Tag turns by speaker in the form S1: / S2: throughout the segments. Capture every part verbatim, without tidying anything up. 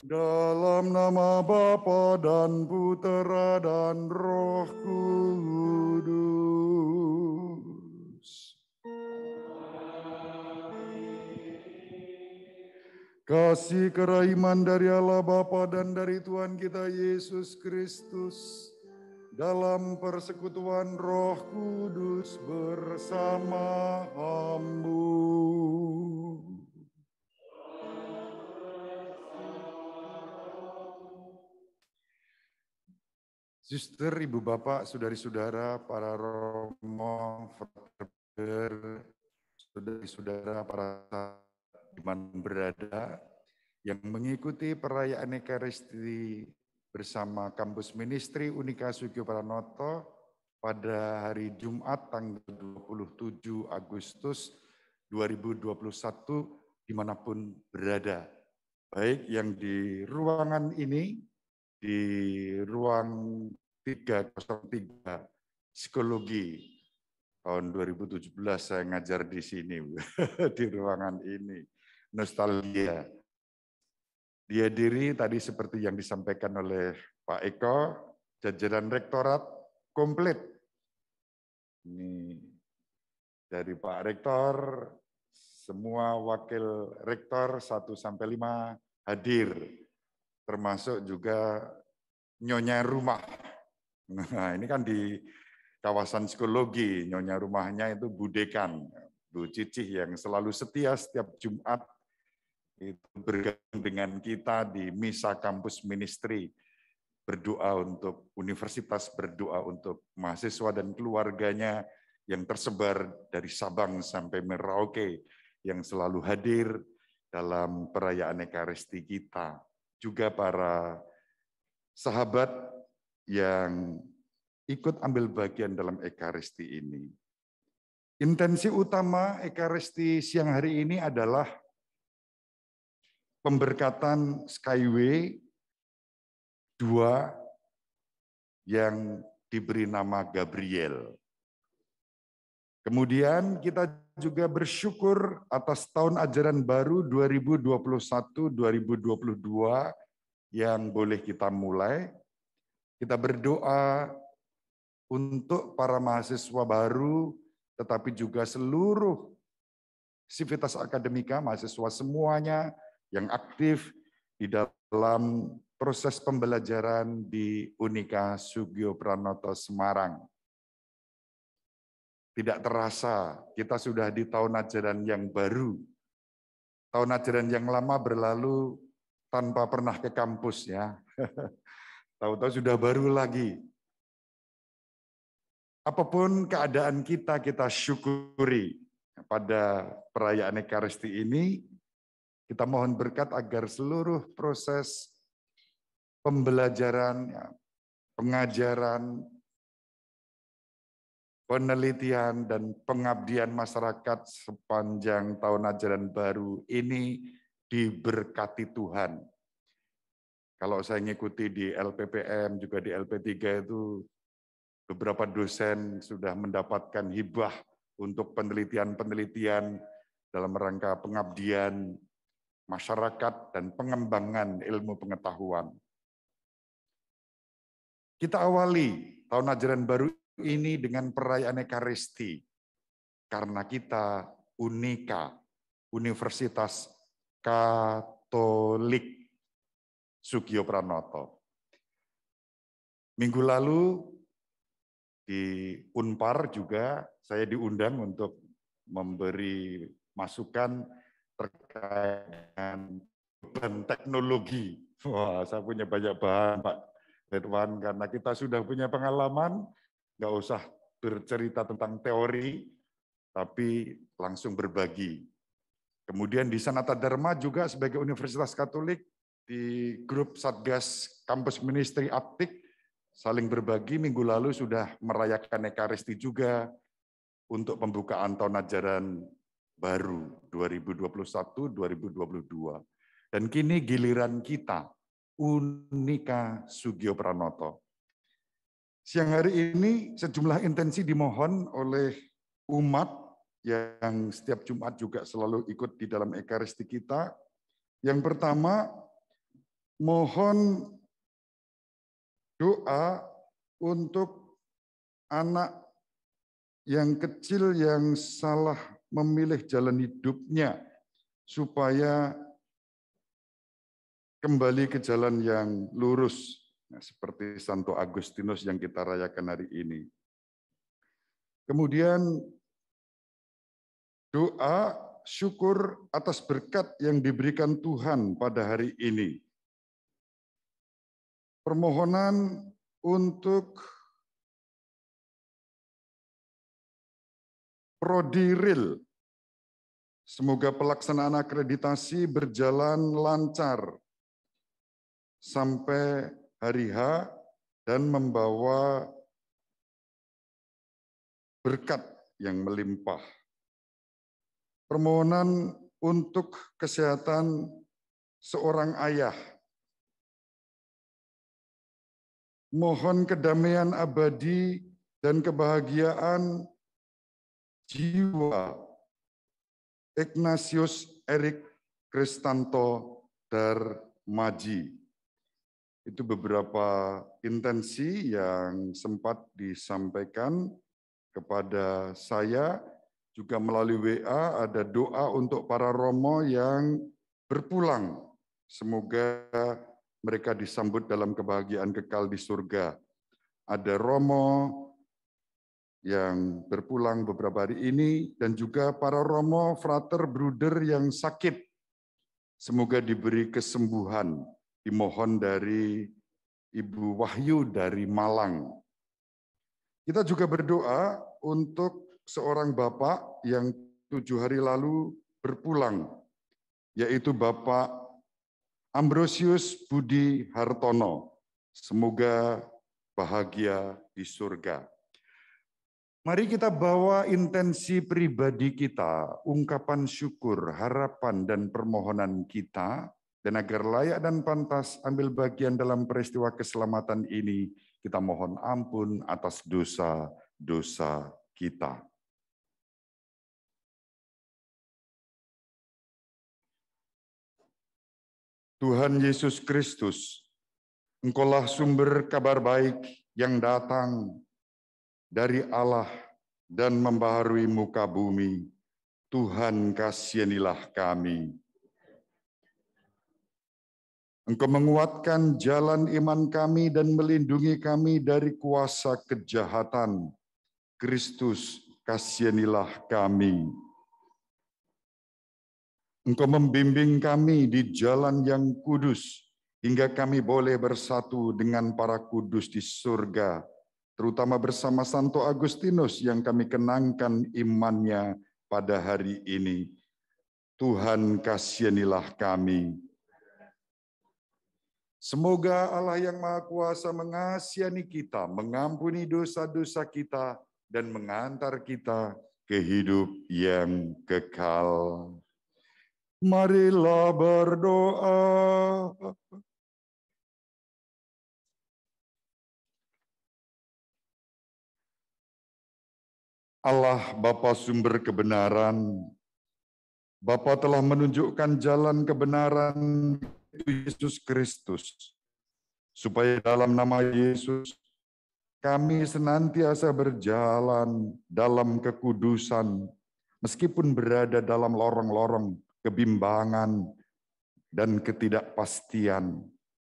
S1: Dalam nama Bapa dan Putera dan Roh Kudus. Kasih kerahiman dari Allah Bapa dan dari Tuhan kita Yesus Kristus dalam persekutuan Roh Kudus bersama hambu. Suster, Ibu Bapak, Saudari-saudara, para romo, frater, saudari-saudara, para iman berada yang mengikuti perayaan Ekaristi bersama Kampus Ministry Unika Sugio Pranoto pada hari Jumat tanggal dua puluh tujuh Agustus dua ribu dua puluh satu dimanapun berada. Baik yang di ruangan ini, di ruang tiga nol tiga Psikologi. Tahun dua ribu tujuh belas saya ngajar di sini, di ruangan ini. Nostalgia. Dihadiri tadi seperti yang disampaikan oleh Pak Eko, jajaran rektorat komplit. Ini dari Pak Rektor, semua wakil rektor satu sampai lima hadir, termasuk juga nyonya rumah. Nah, ini kan di kawasan psikologi, nyonya rumahnya itu Bu Dekan, Bu Cicih yang selalu setia setiap Jumat itu bergabung dengan kita di Misa Kampus Ministry, berdoa untuk universitas, berdoa untuk mahasiswa dan keluarganya yang tersebar dari Sabang sampai Merauke, yang selalu hadir dalam perayaan Ekaristi kita. Juga para sahabat yang ikut ambil bagian dalam Ekaristi ini. Intensi utama Ekaristi siang hari ini adalah pemberkatan Skyway dua yang diberi nama Gabriel. Kemudian kita juga bersyukur atas tahun ajaran baru dua ribu dua puluh satu dua ribu dua puluh dua yang boleh kita mulai. Kita berdoa untuk para mahasiswa baru, tetapi juga seluruh sivitas akademika, mahasiswa semuanya yang aktif di dalam proses pembelajaran di Unika Sugio Pranoto Semarang. Tidak terasa, kita sudah di tahun ajaran yang baru. Tahun ajaran yang lama berlalu tanpa pernah ke kampus ya. Tahu-tahu sudah baru lagi. Apapun keadaan kita, kita syukuri pada perayaan Ekaristi ini. Kita mohon berkat agar seluruh proses pembelajaran, pengajaran, penelitian, dan pengabdian masyarakat sepanjang tahun ajaran baru ini diberkati Tuhan. Kalau saya ngikuti di L P P M, juga di L P tiga itu, beberapa dosen sudah mendapatkan hibah untuk penelitian-penelitian dalam rangka pengabdian masyarakat dan pengembangan ilmu pengetahuan. Kita awali tahun ajaran baru ini dengan perayaan Ekaristi, karena kita Unika, Universitas Katolik Sugio Pranoto. Minggu lalu di Unpar juga saya diundang untuk memberi masukan terkait dengan beban teknologi. Wah, saya punya banyak bahan, Pak Ridwan, karena kita sudah punya pengalaman, nggak usah bercerita tentang teori, tapi langsung berbagi. Kemudian di Sanata Dharma juga sebagai Universitas Katolik, di grup Satgas Kampus Ministry Aptik, saling berbagi. Minggu lalu sudah merayakan Ekaristi juga untuk pembukaan tahun ajaran baru dua ribu dua puluh satu dua ribu dua puluh dua. Dan kini giliran kita, Unika Sugio Pranoto. Siang hari ini sejumlah intensi dimohon oleh umat yang setiap Jumat juga selalu ikut di dalam Ekaristi kita. Yang pertama, Mohon doa untuk anak yang kecil yang salah memilih jalan hidupnya, supaya kembali ke jalan yang lurus, nah, seperti Santo Agustinus yang kita rayakan hari ini. Kemudian doa syukur atas berkat yang diberikan Tuhan pada hari ini. Permohonan untuk Prodi Real. Semoga pelaksanaan akreditasi berjalan lancar sampai hari H dan membawa berkat yang melimpah. Permohonan untuk kesehatan seorang ayah. Mohon kedamaian abadi dan kebahagiaan jiwa Ignatius Erik Kristanto Darmaji. Itu beberapa intensi yang sempat disampaikan kepada saya, juga melalui W A ada doa untuk para romo yang berpulang. Semoga mereka disambut dalam kebahagiaan kekal di surga. Ada romo yang berpulang beberapa hari ini dan juga para romo frater bruder yang sakit. Semoga diberi kesembuhan. Dimohon dari Ibu Wahyu dari Malang. Kita juga berdoa untuk seorang bapak yang tujuh hari lalu berpulang, yaitu Bapak Ambrosius Budi Hartono. Semoga bahagia di surga. Mari kita bawa intensi pribadi kita, ungkapan syukur, harapan, dan permohonan kita, dan agar layak dan pantas ambil bagian dalam peristiwa keselamatan ini, kita mohon ampun atas dosa-dosa kita. Tuhan Yesus Kristus, Engkaulah sumber kabar baik yang datang dari Allah dan membaharui muka bumi. Tuhan, kasihanilah kami. Engkau menguatkan jalan iman kami dan melindungi kami dari kuasa kejahatan. Kristus, kasihanilah kami. Engkau membimbing kami di jalan yang kudus, hingga kami boleh bersatu dengan para kudus di surga, terutama bersama Santo Agustinus yang kami kenangkan imannya pada hari ini. Tuhan, kasihanilah kami. Semoga Allah yang Maha Kuasa mengasihi kita, mengampuni dosa-dosa kita, dan mengantar kita ke hidup yang kekal. Marilah berdoa. Allah Bapa sumber kebenaran, Bapa telah menunjukkan jalan kebenaran Yesus Kristus, supaya dalam nama Yesus kami senantiasa berjalan dalam kekudusan, meskipun berada dalam lorong-lorong kebimbangan dan ketidakpastian.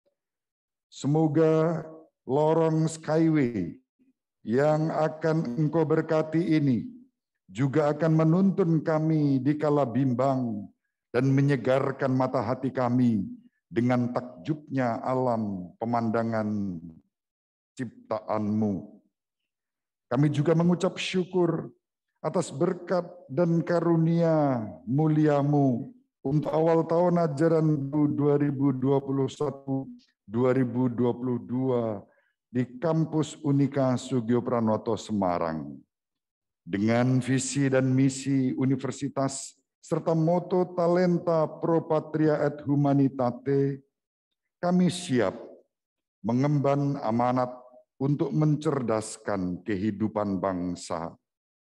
S1: Semoga lorong Skyway yang akan Engkau berkati ini juga akan menuntun kami di kala bimbang dan menyegarkan mata hati kami dengan takjubnya alam pemandangan ciptaan-Mu. Kami juga mengucap syukur atas berkat dan karunia mulia-Mu untuk awal tahun ajaran dua ribu dua puluh satu dua ribu dua puluh dua di Kampus Unika Sugio Pranoto Semarang. Dengan visi dan misi universitas serta moto Talenta Pro Patria et Humanitate, kami siap mengemban amanat untuk mencerdaskan kehidupan bangsa.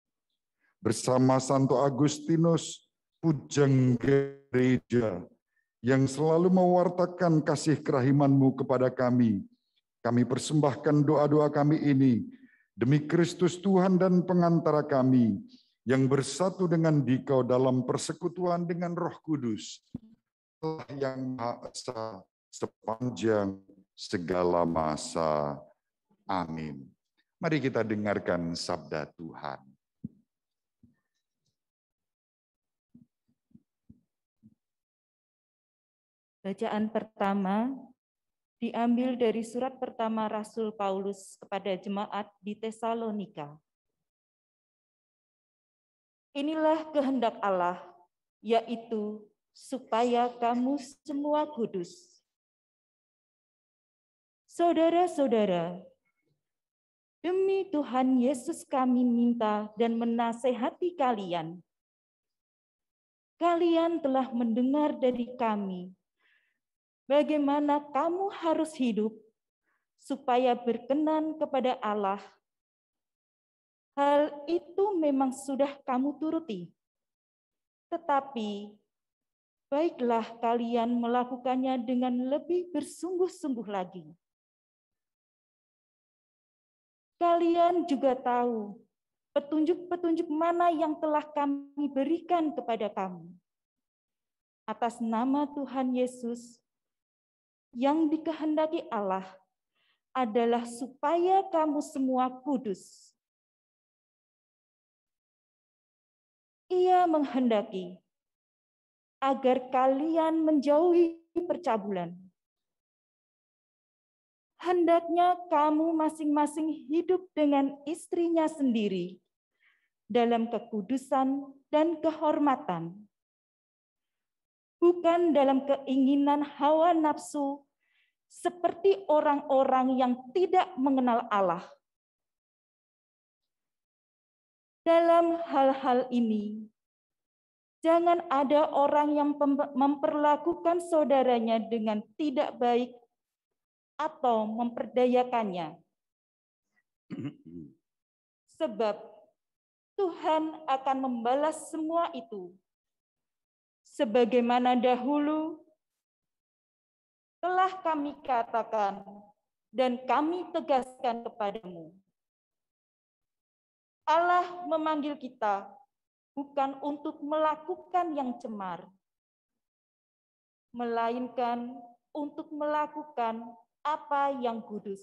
S1: Bersama Santo Agustinus, Pujang Gereja, yang selalu mewartakan kasih kerahiman-Mu kepada kami. Kami persembahkan doa-doa kami ini demi Kristus Tuhan dan pengantara kami, yang bersatu dengan Dikau dalam persekutuan dengan Roh Kudus, Allah yang Maha Esa sepanjang segala masa. Amin. Mari kita dengarkan sabda Tuhan.
S2: Bacaan pertama diambil dari surat pertama Rasul Paulus kepada jemaat di Tesalonika. Inilah kehendak Allah, yaitu supaya kamu semua kudus. Saudara-saudara, demi Tuhan Yesus kami minta dan menasehati kalian. Kalian telah mendengar dari kami bagaimana kamu harus hidup supaya berkenan kepada Allah. Hal itu memang sudah kamu turuti. Tetapi baiklah kalian melakukannya dengan lebih bersungguh-sungguh lagi. Kalian juga tahu petunjuk-petunjuk mana yang telah kami berikan kepada kamu. Atas nama Tuhan Yesus, yang dikehendaki Allah adalah supaya kamu semua kudus. Ia menghendaki agar kalian menjauhi percabulan. Hendaknya kamu masing-masing hidup dengan istrinya sendiri dalam kekudusan dan kehormatan, bukan dalam keinginan hawa nafsu seperti orang-orang yang tidak mengenal Allah. Dalam hal-hal ini, jangan ada orang yang memperlakukan saudaranya dengan tidak baik atau memperdayakannya. Sebab Tuhan akan membalas semua itu. Sebagaimana dahulu telah kami katakan dan kami tegaskan kepadamu. Allah memanggil kita bukan untuk melakukan yang cemar, melainkan untuk melakukan apa yang kudus.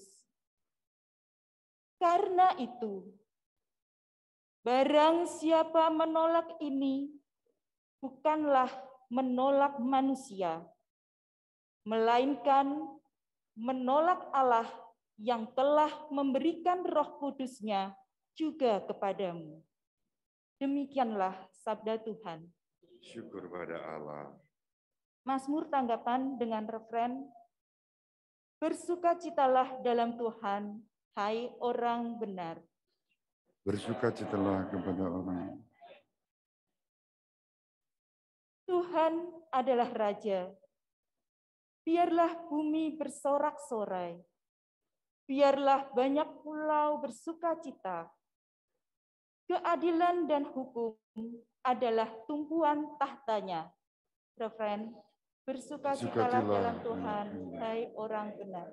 S2: Karena itu, barang siapa menolak ini, bukanlah menolak manusia, melainkan menolak Allah yang telah memberikan Roh Kudus-Nya juga kepadamu. Demikianlah sabda Tuhan.
S1: Syukur pada Allah.
S2: Mazmur tanggapan dengan refren, bersukacitalah dalam Tuhan, hai orang benar.
S1: Bersukacitalah kepada orang.
S2: Tuhan adalah Raja. Biarlah bumi bersorak-sorai. Biarlah banyak pulau bersukacita. Keadilan dan hukum adalah tumpuan tahtanya. Refren, bersukacitalah dalam Tuhan, hai orang benar.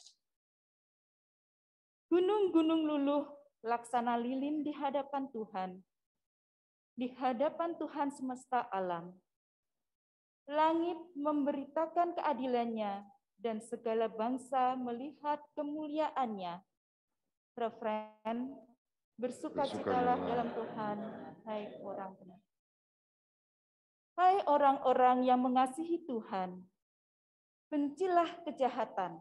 S2: Gunung-gunung luluh laksana lilin di hadapan Tuhan, di hadapan Tuhan semesta alam. Langit memberitakan keadilannya dan segala bangsa melihat kemuliaannya. Refren, bersukacitalah dalam Tuhan, hai orang benar. Hai orang-orang yang mengasihi Tuhan, bencilah kejahatan.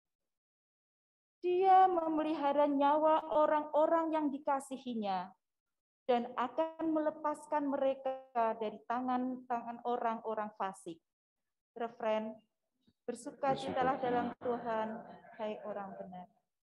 S2: Dia memelihara nyawa orang-orang yang dikasihinya dan akan melepaskan mereka dari tangan-tangan orang-orang fasik. Refren, bersukacitalah dalam Tuhan, hai orang benar.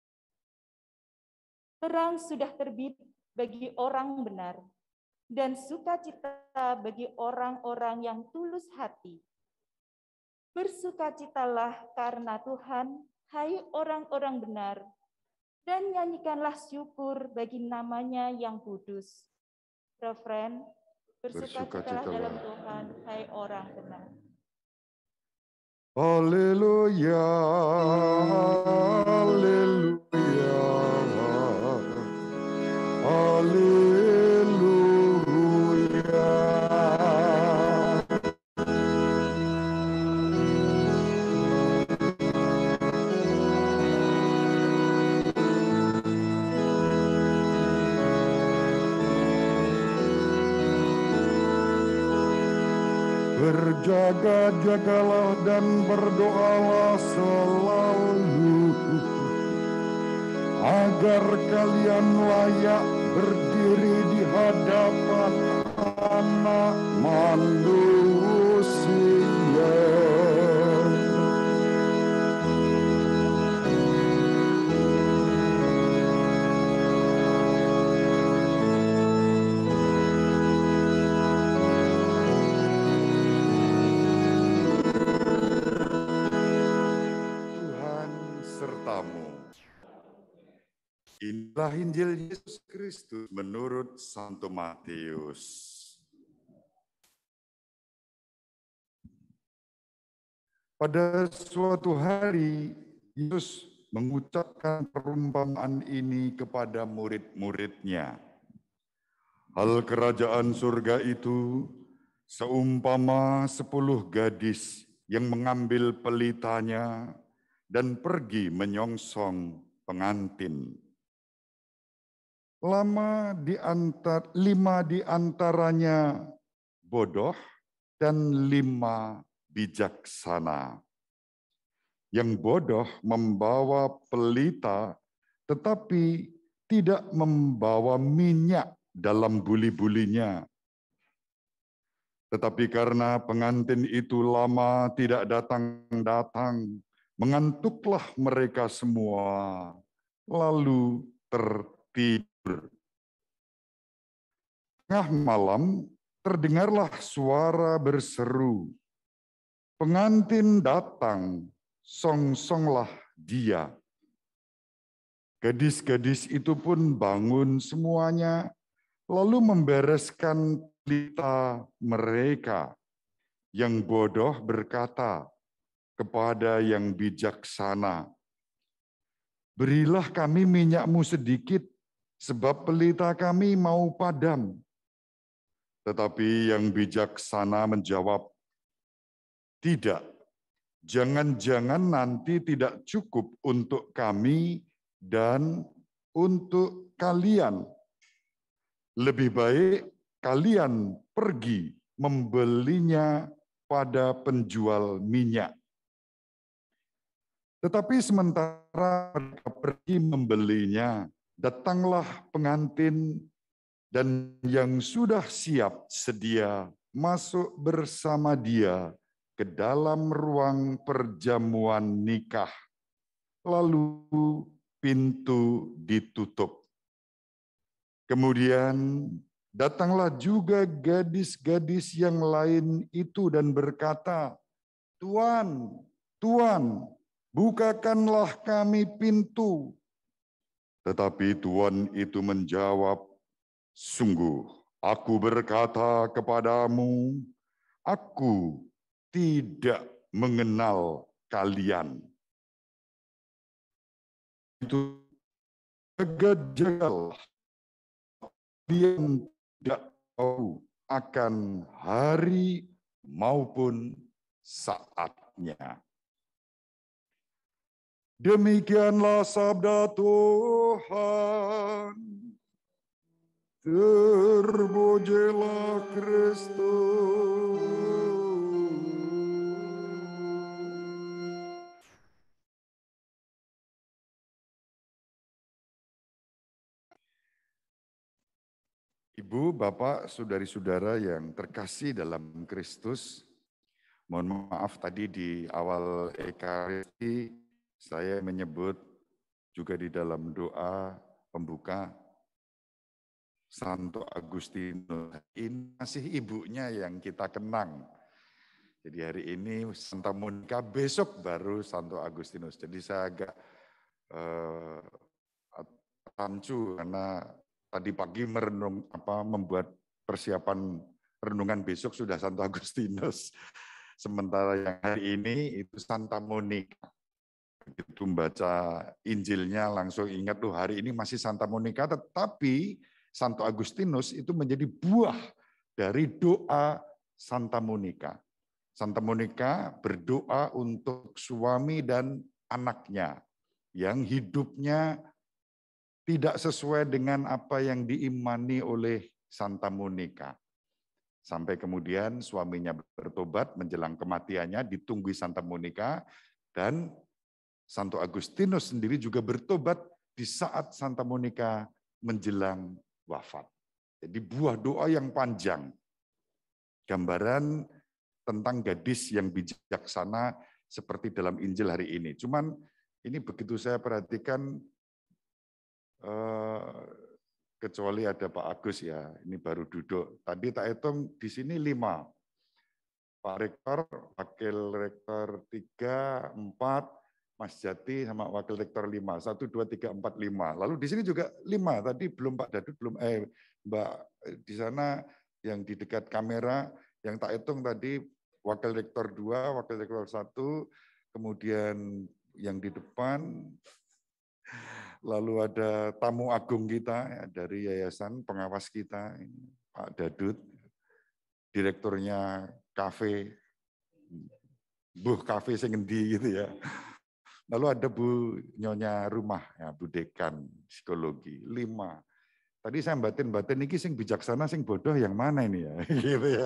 S2: Terang sudah terbit bagi orang benar, dan sukacita bagi orang-orang yang tulus hati. Bersukacitalah karena Tuhan, hai orang-orang benar, dan nyanyikanlah syukur bagi namanya yang kudus. Refren, bersukacitalah dalam Tuhan, hai orang benar.
S1: Haleluya, haleluya, haleluya. Berjaga-jagalah dan berdoalah selalu, agar kalian layak berdiri di hadapan Anak Manusia. Inilah Injil Yesus Kristus menurut Santo Matius. Pada suatu hari, Yesus mengucapkan perumpamaan ini kepada murid-muridnya. Hal kerajaan surga itu seumpama sepuluh gadis yang mengambil pelitanya dan pergi menyongsong pengantin. Lama di antar, lima di antaranya bodoh dan lima bijaksana. Yang bodoh membawa pelita tetapi tidak membawa minyak dalam buli-bulinya. Tetapi karena pengantin itu lama tidak datang-datang, mengantuklah mereka semua, lalu tertidur. Tengah malam terdengarlah suara berseru, pengantin datang, song-songlah dia. Gadis-gadis itu pun bangun semuanya, lalu membereskan pelita mereka. Yang bodoh berkata kepada yang bijaksana, berilah kami minyakmu sedikit, sebab pelita kami mau padam. Tetapi yang bijaksana menjawab, tidak, jangan-jangan nanti tidak cukup untuk kami dan untuk kalian. Lebih baik kalian pergi membelinya pada penjual minyak. Tetapi sementara mereka pergi membelinya, datanglah pengantin dan yang sudah siap sedia masuk bersama dia ke dalam ruang perjamuan nikah. Lalu pintu ditutup. Kemudian datanglah juga gadis-gadis yang lain itu dan berkata, Tuan, Tuan, bukakanlah kami pintu. Tetapi Tuan itu menjawab, sungguh, aku berkata kepadamu, aku tidak mengenal kalian. Itu jaga-jagalah, kalian tidak tahu akan hari maupun saatnya. Demikianlah sabda Tuhan. Terpujilah Kristus. Ibu, Bapak, saudari-saudara yang terkasih dalam Kristus, mohon maaf tadi di awal Ekaristi saya menyebut juga di dalam doa pembuka Santo Agustinus. Ini masih ibunya yang kita kenang. Jadi hari ini Santa Monica, besok baru Santo Agustinus. Jadi saya agak eh, rancu karena tadi pagi merenung apa membuat persiapan renungan besok sudah Santo Agustinus. Sementara yang hari ini itu Santa Monica. Begitu membaca Injilnya langsung ingat, tuh hari ini masih Santa Monica, tetapi Santo Agustinus itu menjadi buah dari doa Santa Monica. Santa Monica berdoa untuk suami dan anaknya yang hidupnya tidak sesuai dengan apa yang diimani oleh Santa Monica. Sampai kemudian suaminya bertobat menjelang kematiannya, ditunggui Santa Monica, dan Santo Agustinus sendiri juga bertobat di saat Santa Monica menjelang wafat. Jadi buah doa yang panjang. Gambaran tentang gadis yang bijaksana seperti dalam Injil hari ini. Cuman ini begitu saya perhatikan, eh, kecuali ada Pak Agus ya, ini baru duduk. Tadi tak hitung di sini lima. Pak Rektor, Wakil Rektor tiga, empat, Mas Jati sama Wakil Rektor lima. Satu, dua, tiga, empat, lima. Lalu di sini juga lima. Tadi belum Pak Dadut, belum eh Mbak di sana yang di dekat kamera, yang tak hitung tadi Wakil Rektor dua, Wakil Rektor satu, kemudian yang di depan, lalu ada tamu agung kita ya, dari yayasan pengawas kita, Pak Dadut, direkturnya kafe, Bu kafe sing ngendi gitu ya. Lalu ada Bu Nyonya Rumah, ya, Bu Dekan Psikologi, lima. Tadi saya batin-batin, ini sing bijaksana, sing bodoh yang mana ini ya, gitu ya.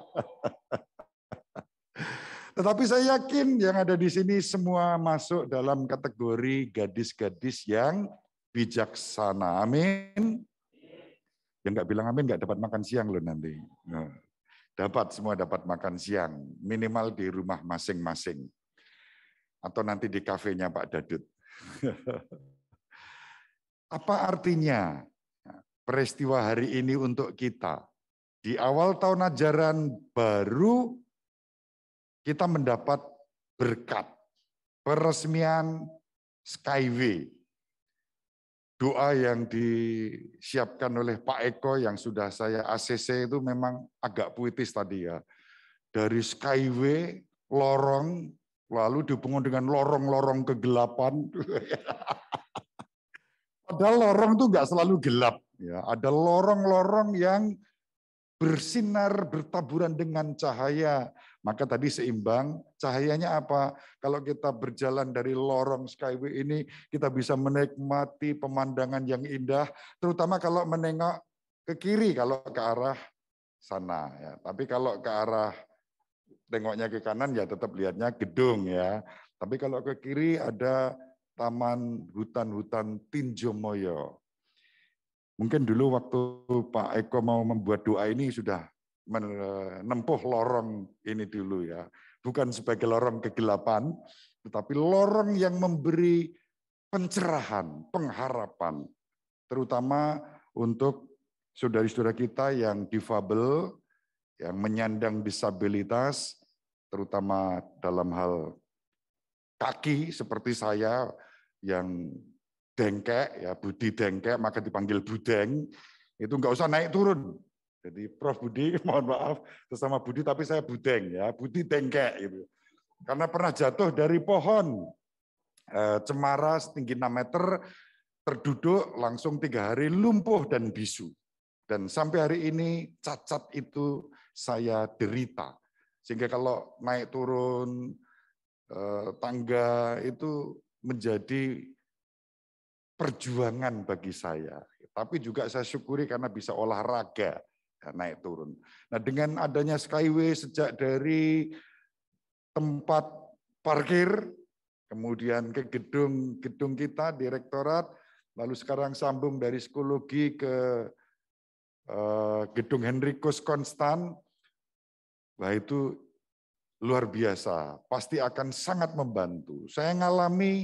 S1: Tetapi saya yakin yang ada di sini semua masuk dalam kategori gadis-gadis yang bijaksana. Amin. Yang nggak bilang amin nggak dapat makan siang loh nanti. Nah, dapat, semua dapat makan siang, minimal di rumah masing-masing. Atau nanti di kafenya Pak Dadut. Apa artinya peristiwa hari ini untuk kita? Di awal tahun ajaran baru, kita mendapat berkat peresmian Skyway. Doa yang disiapkan oleh Pak Eko yang sudah saya A C C itu memang agak puitis tadi ya. Dari Skyway, lorong, lalu dihubungkan dengan lorong-lorong kegelapan. Padahal lorong itu nggak selalu gelap. Ya, ada lorong-lorong yang bersinar, bertaburan dengan cahaya. Maka tadi seimbang, cahayanya apa? Kalau kita berjalan dari lorong Skyway ini, kita bisa menikmati pemandangan yang indah, terutama kalau menengok ke kiri, kalau ke arah sana. Ya. Tapi kalau ke arah tengoknya ke kanan, ya tetap lihatnya gedung. Ya. Tapi kalau ke kiri ada taman hutan-hutan Tinjomoyo. Mungkin dulu waktu Pak Eko mau membuat doa ini sudah menempuh lorong ini dulu ya. Bukan sebagai lorong kegelapan, tetapi lorong yang memberi pencerahan, pengharapan. Terutama untuk saudara-saudara kita yang difabel, yang menyandang disabilitas, terutama dalam hal kaki seperti saya yang dengkek, ya Budi dengkek, maka dipanggil Budeng, itu nggak usah naik turun. Jadi Prof Budi, mohon maaf, sesama Budi, tapi saya Budeng, ya Budi dengkek. Gitu. Karena pernah jatuh dari pohon eh, cemara setinggi enam meter, terduduk langsung tiga hari lumpuh dan bisu. Dan sampai hari ini cacat itu saya derita. Sehingga kalau naik turun eh, tangga itu menjadi perjuangan bagi saya, tapi juga saya syukuri karena bisa olahraga ya, naik turun. Nah dengan adanya Skyway sejak dari tempat parkir, kemudian ke gedung-gedung kita, direktorat, lalu sekarang sambung dari psikologi ke uh, gedung Henrikus Konstan, wah itu luar biasa, pasti akan sangat membantu. Saya ngalami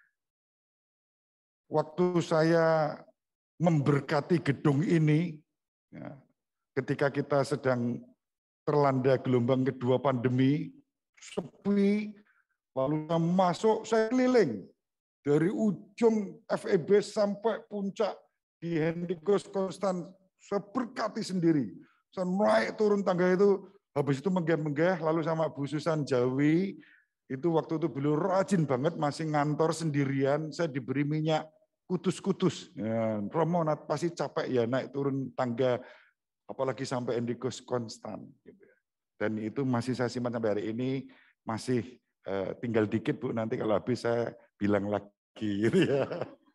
S1: waktu saya memberkati gedung ini, ya, ketika kita sedang terlanda gelombang kedua pandemi, sepi, lalu saya masuk, saya keliling dari ujung F E B sampai puncak di Henrikus Konstan, saya berkati sendiri. Saya naik turun tangga itu, Habis itu menggeh-menggeh, lalu sama Bu Susan Jawi, itu waktu itu beliau rajin banget, masih ngantor sendirian, saya diberi minyak kutus-kutus. Ya, Romo pasti capek ya naik turun tangga, apalagi sampai endikus konstan. Gitu. Dan itu masih saya simpan sampai hari ini, masih eh, tinggal dikit Bu, nanti kalau habis saya bilang lagi. Gitu ya.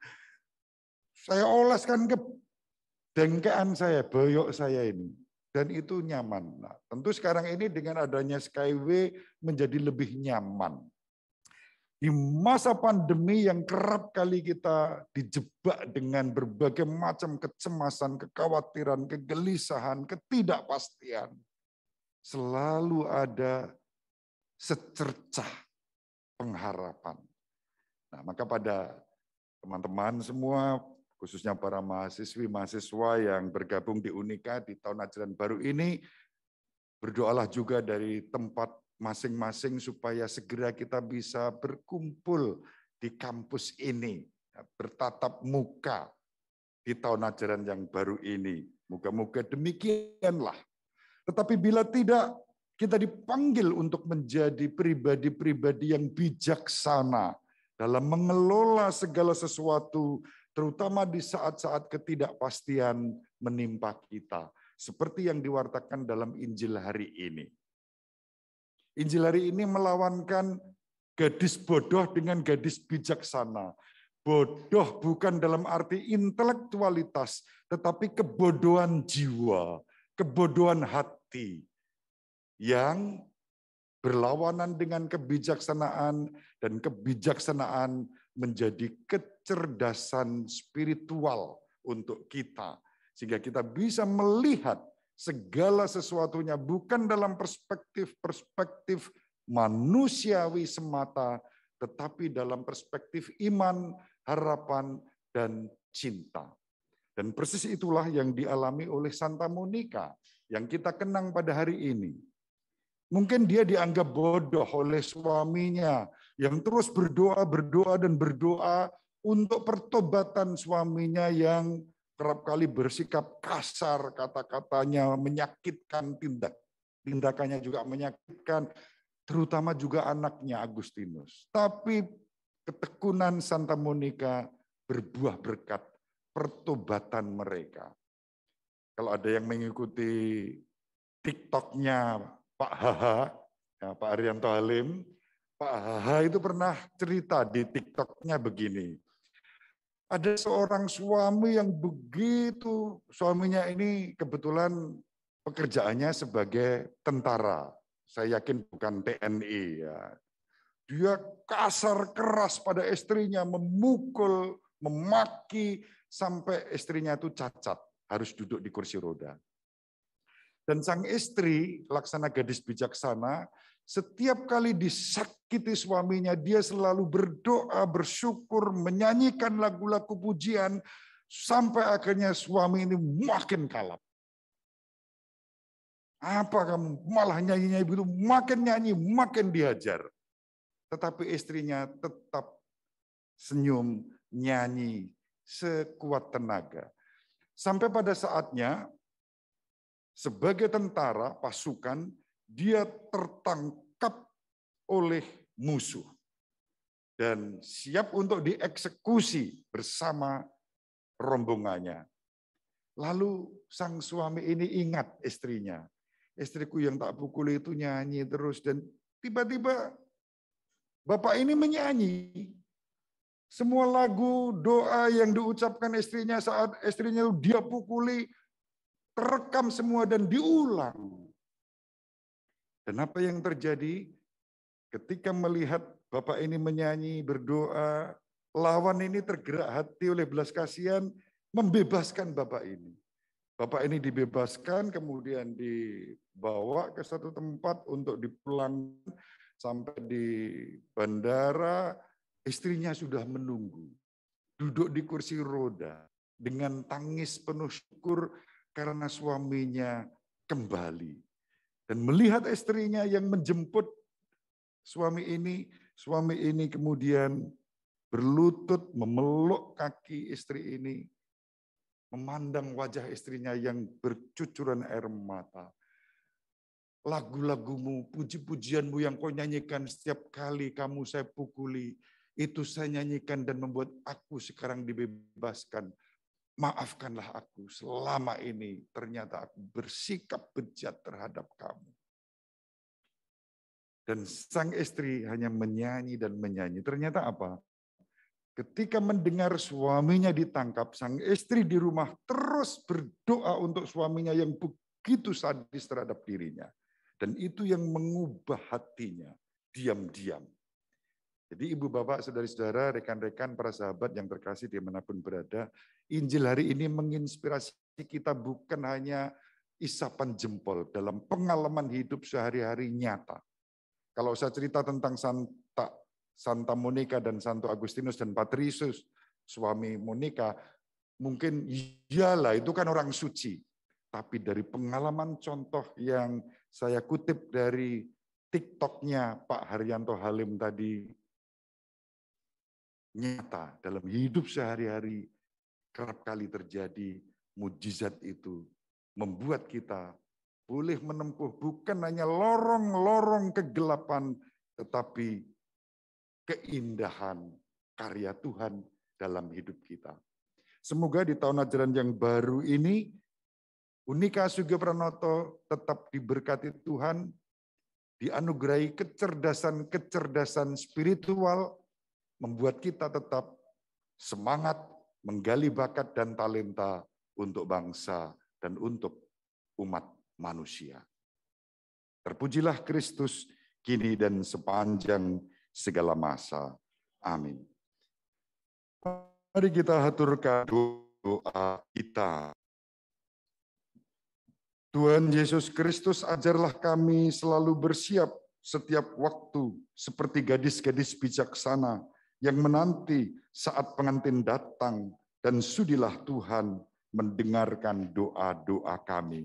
S1: Saya oleskan ke dengkean saya, boyok saya ini. Dan itu nyaman. Nah, tentu sekarang ini dengan adanya Skyway menjadi lebih nyaman. Di masa pandemi yang kerap kali kita dijebak dengan berbagai macam kecemasan, kekhawatiran, kegelisahan, ketidakpastian. Selalu ada secercah pengharapan. Nah, maka pada teman-teman semua, khususnya para mahasiswi, mahasiswa yang bergabung di Unika di tahun ajaran baru ini, berdoalah juga dari tempat masing-masing supaya segera kita bisa berkumpul di kampus ini, bertatap muka di tahun ajaran yang baru ini. Moga-moga demikianlah. Tetapi bila tidak, kita dipanggil untuk menjadi pribadi-pribadi yang bijaksana dalam mengelola segala sesuatu, terutama di saat-saat ketidakpastian menimpa kita. Seperti yang diwartakan dalam Injil hari ini. Injil hari ini melawankan gadis bodoh dengan gadis bijaksana. Bodoh bukan dalam arti intelektualitas, tetapi kebodohan jiwa, kebodohan hati, yang berlawanan dengan kebijaksanaan, dan kebijaksanaan menjadi kecerdasan spiritual untuk kita. Sehingga kita bisa melihat segala sesuatunya bukan dalam perspektif-perspektif manusiawi semata, tetapi dalam perspektif iman, harapan, dan cinta. Dan persis itulah yang dialami oleh Santa Monica yang kita kenang pada hari ini. Mungkin dia dianggap bodoh oleh suaminya yang terus berdoa, berdoa, dan berdoa untuk pertobatan suaminya yang kerap kali bersikap kasar, kata-katanya menyakitkan, tindak tindakannya juga menyakitkan, terutama juga anaknya Agustinus. Tapi ketekunan Santa Monica berbuah berkat pertobatan mereka. Kalau ada yang mengikuti TikTok-nya Pak Haha, ya, Pak Arianto Halim, Pak Haha itu pernah cerita di TikTok-nya begini. Ada seorang suami yang begitu, suaminya ini kebetulan pekerjaannya sebagai tentara. Saya yakin bukan T N I. Ya. Dia kasar keras pada istrinya, memukul, memaki, sampai istrinya itu cacat, harus duduk di kursi roda. Dan sang istri, laksana gadis bijaksana, setiap kali disakiti suaminya, dia selalu berdoa, bersyukur, menyanyikan lagu-lagu pujian, sampai akhirnya suami ini makin kalap. Apa kamu malah nyanyinya begitu, makin nyanyi, makin diajar. Tetapi istrinya tetap senyum, nyanyi, sekuat tenaga. Sampai pada saatnya, sebagai tentara pasukan, dia tertangkap oleh musuh dan siap untuk dieksekusi bersama rombongannya. Lalu sang suami ini ingat istrinya. Istriku yang tak pukul itu nyanyi terus, dan tiba-tiba bapak ini menyanyi. Semua lagu, doa yang diucapkan istrinya saat istrinya dia pukuli, terekam semua dan diulang. Dan apa yang terjadi ketika melihat bapak ini menyanyi, berdoa, lawan ini tergerak hati oleh belas kasihan, membebaskan bapak ini. Bapak ini dibebaskan, kemudian dibawa ke satu tempat untuk dipulangkan. Sampai di bandara, istrinya sudah menunggu. Duduk di kursi roda dengan tangis penuh syukur karena suaminya kembali. Dan melihat istrinya yang menjemput suami ini, suami ini kemudian berlutut memeluk kaki istri ini, memandang wajah istrinya yang bercucuran air mata. lagu-lagumu, puji-pujianmu yang kau nyanyikan setiap kali kamu saya pukuli, itu saya nyanyikan dan membuat aku sekarang dibebaskan. Maafkanlah aku, selama ini ternyata aku bersikap bejat terhadap kamu. Dan sang istri hanya menyanyi dan menyanyi. Ternyata apa? Ketika mendengar suaminya ditangkap, sang istri di rumah terus berdoa untuk suaminya yang begitu sadis terhadap dirinya. Dan itu yang mengubah hatinya, diam-diam. Jadi ibu bapak, saudara-saudara, rekan-rekan, para sahabat yang terkasih dimanapun berada, Injil hari ini menginspirasi kita bukan hanya isapan jempol dalam pengalaman hidup sehari-hari nyata. Kalau saya cerita tentang Santa, Santa Monica dan Santo Agustinus dan Patricius, suami Monica, mungkin iyalah itu kan orang suci. Tapi dari pengalaman contoh yang saya kutip dari TikToknya Pak Haryanto Halim tadi, nyata dalam hidup sehari-hari kerap kali terjadi mujizat itu membuat kita boleh menempuh bukan hanya lorong-lorong kegelapan, tetapi keindahan karya Tuhan dalam hidup kita. Semoga di tahun ajaran yang baru ini, Unika Sugiyopranoto tetap diberkati Tuhan, dianugerahi kecerdasan-kecerdasan spiritual, membuat kita tetap semangat menggali bakat dan talenta untuk bangsa dan untuk umat manusia. Terpujilah Kristus kini dan sepanjang segala masa. Amin. Mari kita haturkan doa kita. Tuhan Yesus Kristus, ajarlah kami selalu bersiap setiap waktu seperti gadis-gadis bijaksana yang menanti saat pengantin datang, dan sudilah Tuhan mendengarkan doa-doa kami.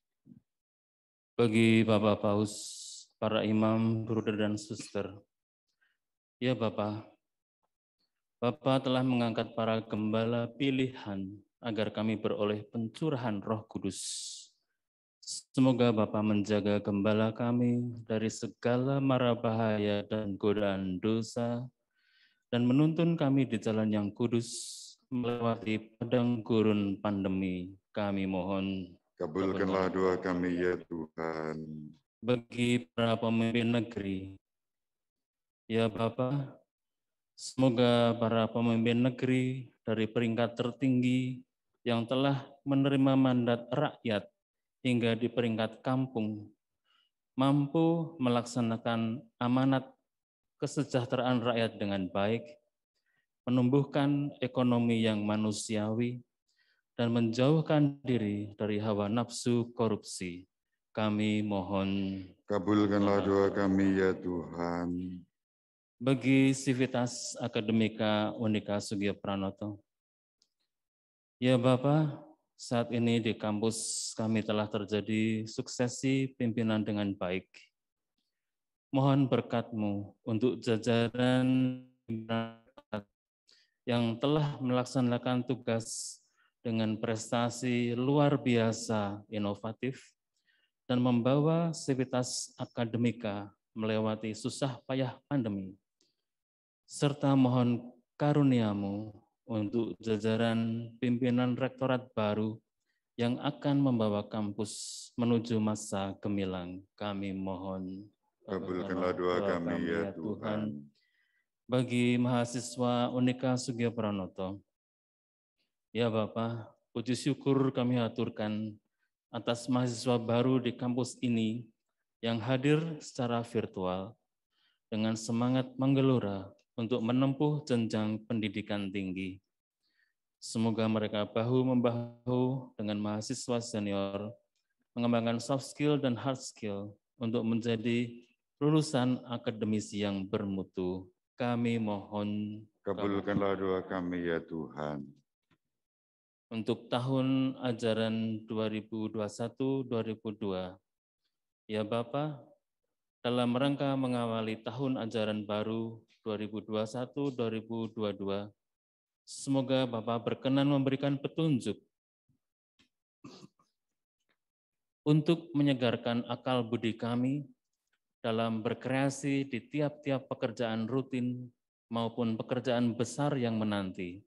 S3: Bagi Bapak Paus, para imam, bruder dan suster, ya Bapak, Bapak telah mengangkat para gembala pilihan agar kami beroleh pencurahan Roh Kudus. Semoga Bapak menjaga gembala kami dari segala mara bahaya dan godaan dosa, dan menuntun kami di jalan yang kudus melewati padang gurun pandemi. Kami mohon.
S1: Kabulkanlah doa kami ya Tuhan.
S3: Bagi para pemimpin negeri, ya Bapak, semoga para pemimpin negeri dari peringkat tertinggi yang telah menerima mandat rakyat hingga di peringkat kampung, mampu melaksanakan amanat kesejahteraan rakyat dengan baik, menumbuhkan ekonomi yang manusiawi, dan menjauhkan diri dari hawa nafsu korupsi. Kami mohon.
S1: Kabulkanlah doa kami ya Tuhan.
S3: Bagi Sivitas Akademika Unika Sugiyopranoto, ya Bapak, saat ini di kampus kami telah terjadi suksesi pimpinan dengan baik. Mohon berkat-Mu untuk jajaran yang telah melaksanakan tugas dengan prestasi luar biasa inovatif dan membawa Sivitas Akademika melewati susah payah pandemi. Serta mohon karunia-Mu untuk jajaran pimpinan rektorat baru yang akan membawa kampus menuju masa gemilang. Kami mohon.
S1: Kabulkanlah doa kami ya Tuhan.
S3: Bagi mahasiswa Unika Sugiyopranoto, ya Bapak, puji syukur kami haturkan atas mahasiswa baru di kampus ini yang hadir secara virtual dengan semangat menggelora untuk menempuh jenjang pendidikan tinggi. Semoga mereka bahu-membahu dengan mahasiswa senior, mengembangkan soft skill dan hard skill untuk menjadi lulusan akademisi yang bermutu. Kami mohon.
S1: Kabulkanlah doa kami ya Tuhan.
S3: Untuk tahun ajaran dua ribu dua puluh satu dua ribu dua puluh dua, ya Bapak, dalam rangka mengawali tahun ajaran baru dua ribu dua puluh satu dua ribu dua puluh dua, semoga Bapak berkenan memberikan petunjuk untuk menyegarkan akal budi kami dalam berkreasi di tiap-tiap pekerjaan rutin maupun pekerjaan besar yang menanti.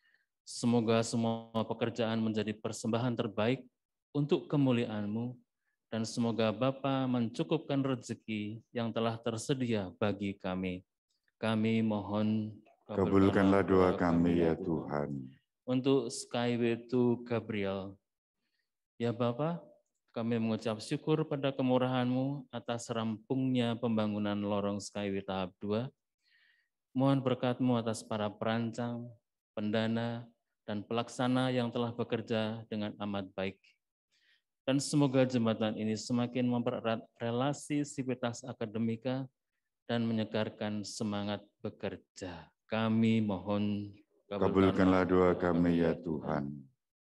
S3: Semoga semua pekerjaan menjadi persembahan terbaik untuk kemuliaan-Mu, dan semoga Bapa mencukupkan rezeki yang telah tersedia bagi kami. Kami mohon
S1: Kabulkanlah doa kami ya Tuhan.
S3: Untuk Skyway to Gabriel, ya Bapa, kami mengucap syukur pada kemurahan-Mu atas rampungnya pembangunan lorong Skyway tahap dua. Mohon berkat-Mu atas para perancang, pendana, dan pelaksana yang telah bekerja dengan amat baik. Dan semoga jembatan ini semakin mempererat relasi sivitas akademika dan menyegarkan semangat bekerja. Kami mohon
S1: kabulkanlah doa kami ya Tuhan.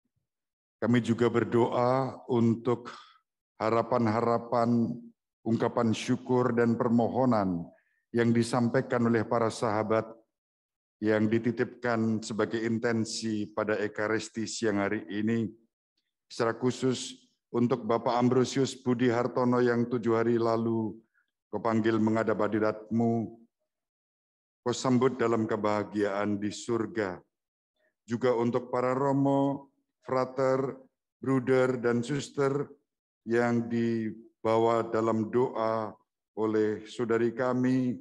S1: Kami juga berdoa untuk harapan-harapan, ungkapan syukur dan permohonan yang disampaikan oleh para sahabat yang dititipkan sebagai intensi pada Ekaristi siang hari ini, secara khusus untuk Bapak Ambrosius Budi Hartono yang tujuh hari lalu Kau panggil menghadap hadirat-Mu, Kau sambut dalam kebahagiaan di surga. Juga untuk para romo, frater, bruder, dan suster yang dibawa dalam doa oleh saudari kami,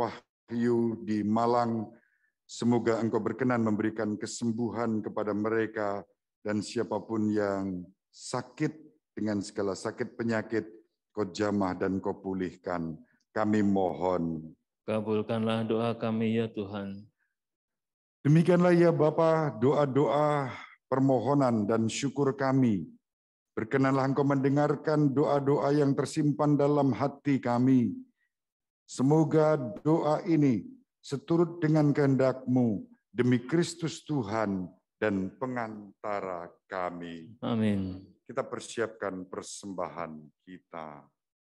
S1: Wahyu di Malang. Semoga Engkau berkenan memberikan kesembuhan kepada mereka dan siapapun yang sakit dengan segala sakit penyakit, Kau jamah dan Kau pulihkan. Kami mohon.
S3: Kabulkanlah doa kami ya Tuhan.
S1: Demikianlah ya Bapa, doa-doa permohonan dan syukur kami. Berkenanlah Engkau mendengarkan doa-doa yang tersimpan dalam hati kami. Semoga doa ini seturut dengan kehendak-Mu demi Kristus Tuhan dan pengantara kami.
S3: Amin.
S1: Kita persiapkan persembahan kita.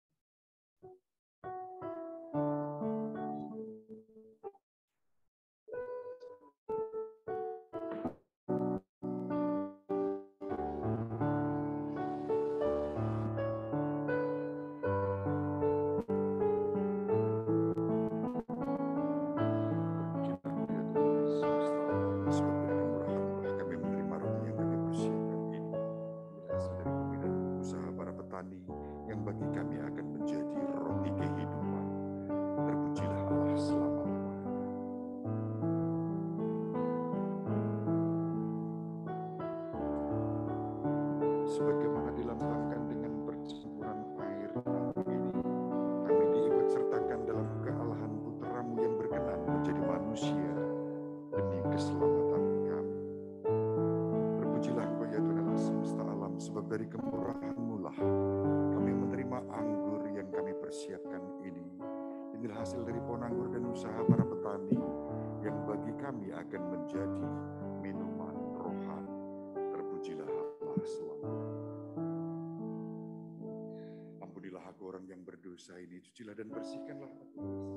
S1: Yang bagi kami akan menjadi roti kehidupan. Terpujilah Allah selama-lamanya. Sebagaimana dilambangkan dengan percampuran air nanti ini, kami diikut sertakan dalam kealahan Putra-Mu yang berkenan menjadi manusia demi keselamatan kami. Terpujilah Engkau ya Tuhan Allah semesta alam, sebab dari kemurahan-Mu lah kami menerima anggur yang kami persiapkan ini. Inilah hasil dari pohon anggur dan usaha para petani yang bagi kami akan menjadi minuman rohani. Terpujilah Allah selamanya. Ampunilah aku orang yang berdosa ini, cucilah dan bersihkanlah aku.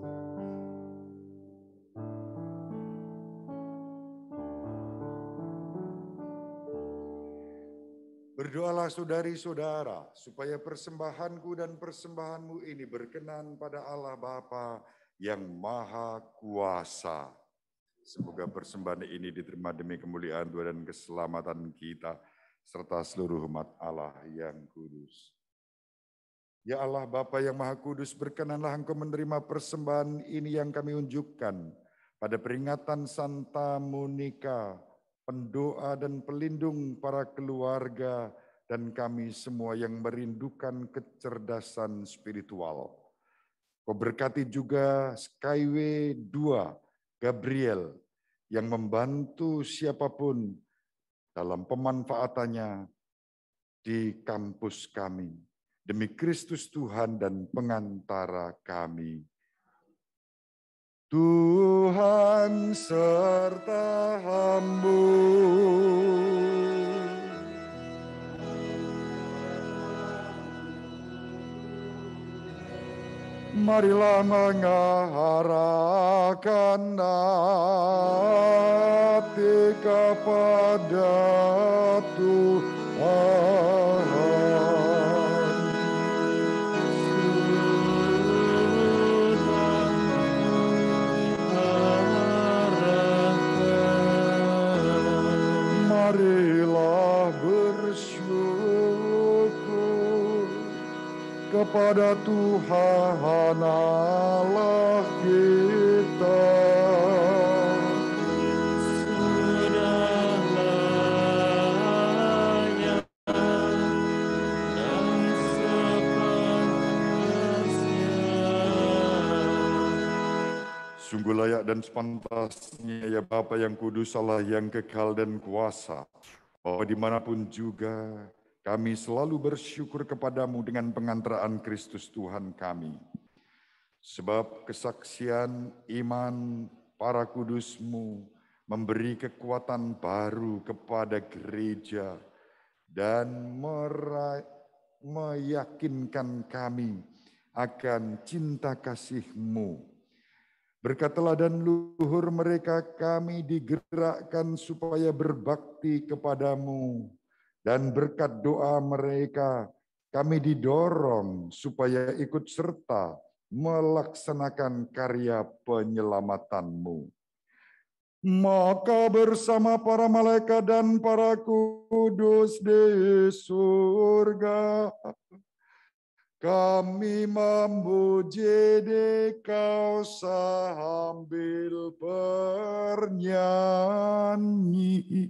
S1: Berdoalah saudari-saudara, supaya persembahanku dan persembahanmu ini berkenan pada Allah Bapa yang Maha Kuasa. Semoga persembahan ini diterima demi kemuliaan Tuhan dan keselamatan kita, serta seluruh umat Allah yang kudus. Ya Allah Bapa yang Maha Kudus, berkenanlah Engkau menerima persembahan ini yang kami unjukkan pada peringatan Santa Monica, pendoa dan pelindung para keluarga dan kami semua yang merindukan kecerdasan spiritual. Kau berkati juga Skyway dua Gabriel yang membantu siapapun dalam pemanfaatannya di kampus kami. Demi Kristus Tuhan dan pengantara kami. Tuhan serta hamba. Marilah mengarahkan hati kepada Tuhan. kepada Tuhan Allah kita. Sungguh layak dan sepantasnya ya Bapa yang kudus, Allah yang kekal dan kuasa, bahwa dimanapun juga kami selalu bersyukur kepadamu dengan pengantaraan Kristus Tuhan kami. Sebab kesaksian iman para kudusmu memberi kekuatan baru kepada gereja dan meyakinkan kami akan cinta kasih-Mu. Berkat teladan luhur mereka kami digerakkan supaya berbakti kepadamu. Dan berkat doa mereka kami didorong supaya ikut serta melaksanakan karya penyelamatan-Mu. Maka bersama para malaikat dan para kudus di surga, kami memuji Dikau sambil bernyanyi.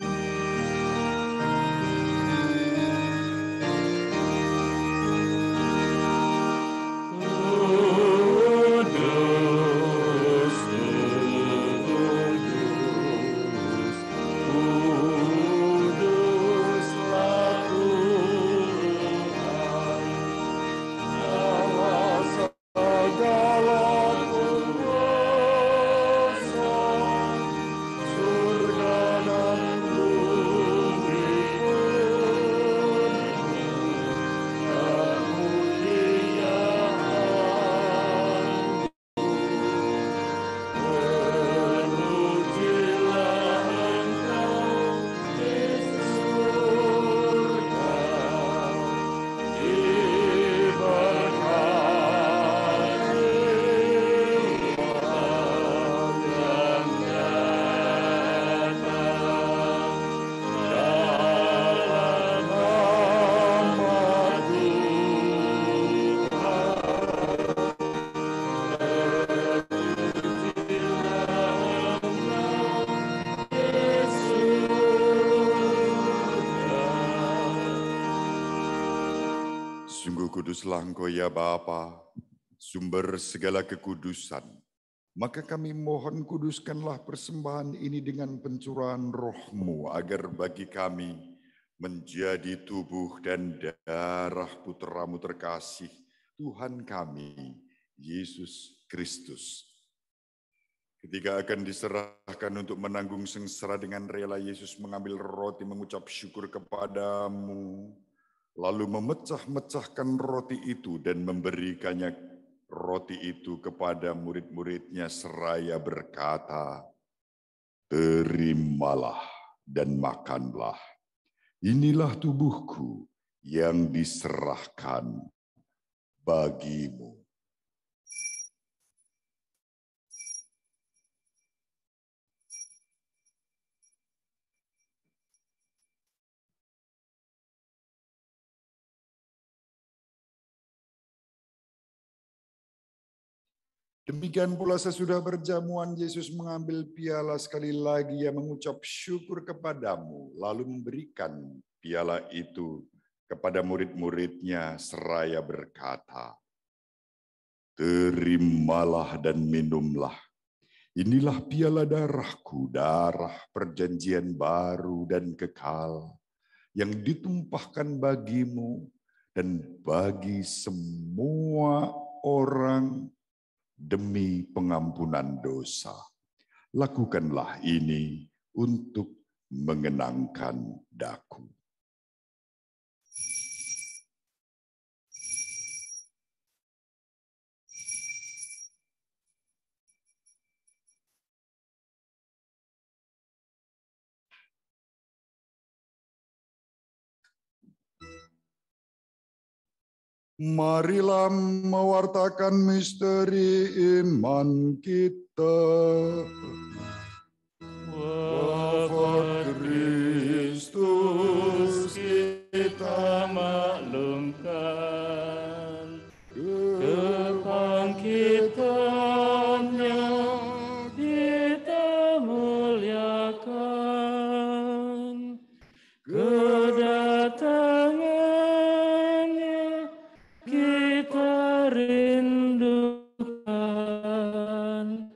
S1: Kuduslah Engkau ya Bapa, sumber segala kekudusan. Maka kami mohon kuduskanlah persembahan ini dengan pencurahan roh-Mu, agar bagi kami menjadi tubuh dan darah Putra-Mu terkasih, Tuhan kami, Yesus Kristus. Ketika akan diserahkan untuk menanggung sengsara dengan rela, Yesus mengambil roti, mengucap syukur kepadamu, lalu memecah-mecahkan roti itu dan memberikannya roti itu kepada murid-muridnya seraya berkata, "Terimalah dan makanlah. Inilah tubuhku yang diserahkan bagimu." Demikian pula sesudah berjamuan, Yesus mengambil piala sekali lagi, Ia mengucap syukur kepadamu, lalu memberikan piala itu kepada murid-muridnya seraya berkata, "Terimalah dan minumlah. Inilah piala darahku, darah perjanjian baru dan kekal, yang ditumpahkan bagimu dan bagi semua orang demi pengampunan dosa. Lakukanlah ini untuk mengenangkan daku." Marilah mewartakan misteri iman kita. Wafat Kristus kita maklumkan,
S3: rindukan.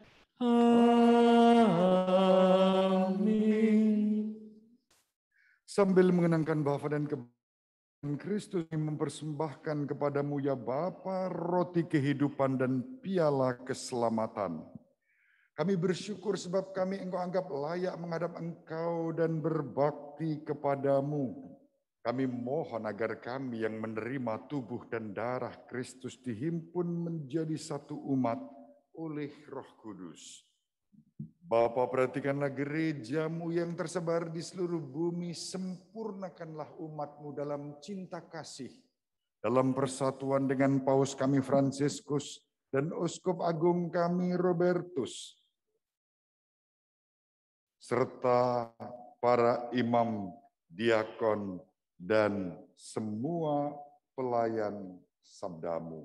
S3: Amin.
S1: Sambil mengenangkan Bapa dan kebangkitan Kristus, mempersembahkan kepadamu ya Bapa roti kehidupan dan piala keselamatan. Kami bersyukur sebab kami Engkau anggap layak menghadap Engkau dan berbakti kepadamu. Kami mohon agar kami yang menerima tubuh dan darah Kristus dihimpun menjadi satu umat oleh Roh Kudus. Bapa, perhatikanlah gerejamu yang tersebar di seluruh bumi, sempurnakanlah umatmu dalam cinta kasih, dalam persatuan dengan Paus kami Fransiskus dan Uskup Agung kami Robertus, serta para imam, diakon, dan semua pelayan sabdamu.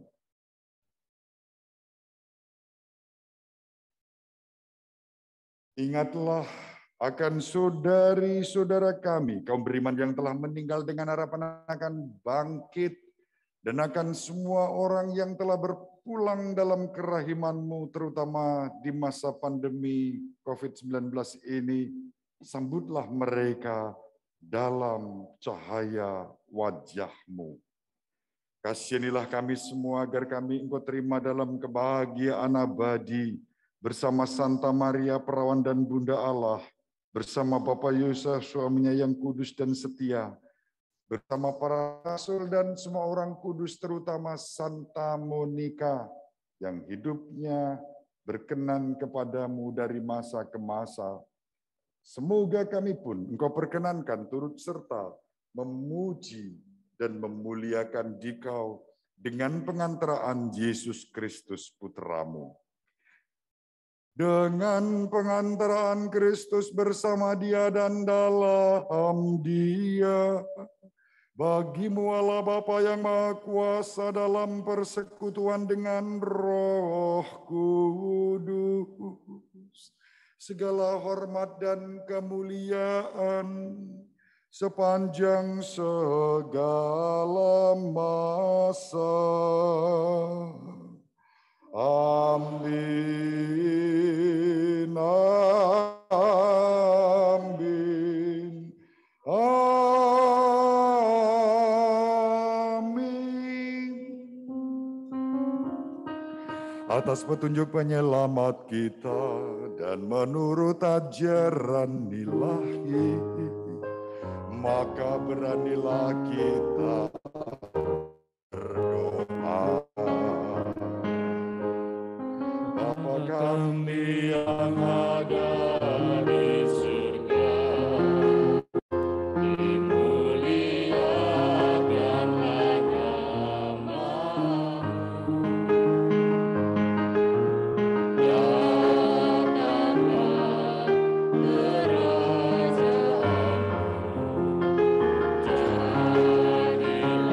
S1: Ingatlah akan saudari-saudara kami, kaum beriman yang telah meninggal dengan harapan akan bangkit, dan akan semua orang yang telah berpulang dalam kerahiman-Mu, terutama di masa pandemi covid sembilan belas ini. Sambutlah mereka dalam cahaya wajah-Mu. Kasihanilah kami semua agar kami Engkau terima dalam kebahagiaan abadi, bersama Santa Maria Perawan dan Bunda Allah, bersama Bapak Yusuf suaminya yang kudus dan setia, bersama para rasul dan semua orang kudus, terutama Santa Monica yang hidupnya berkenan kepadamu dari masa ke masa. Semoga kami pun Engkau perkenankan turut serta memuji dan memuliakan Dikau dengan pengantaraan Yesus Kristus Putra-Mu. Dengan pengantaraan Kristus bersama Dia dan dalam Dia, bagimu Allah Bapa yang Maha Kuasa dalam persekutuan dengan Roh Kudus, segala hormat dan kemuliaan sepanjang segala masa. Amin. Amin. Amin. Atas petunjuk penyelamat kita dan menurut ajaran ilahi, maka beranilah kita berdoa. Bapa kami yang ada di surga, dimuliakan namamu. Datanglah kerajaanmu, jadilah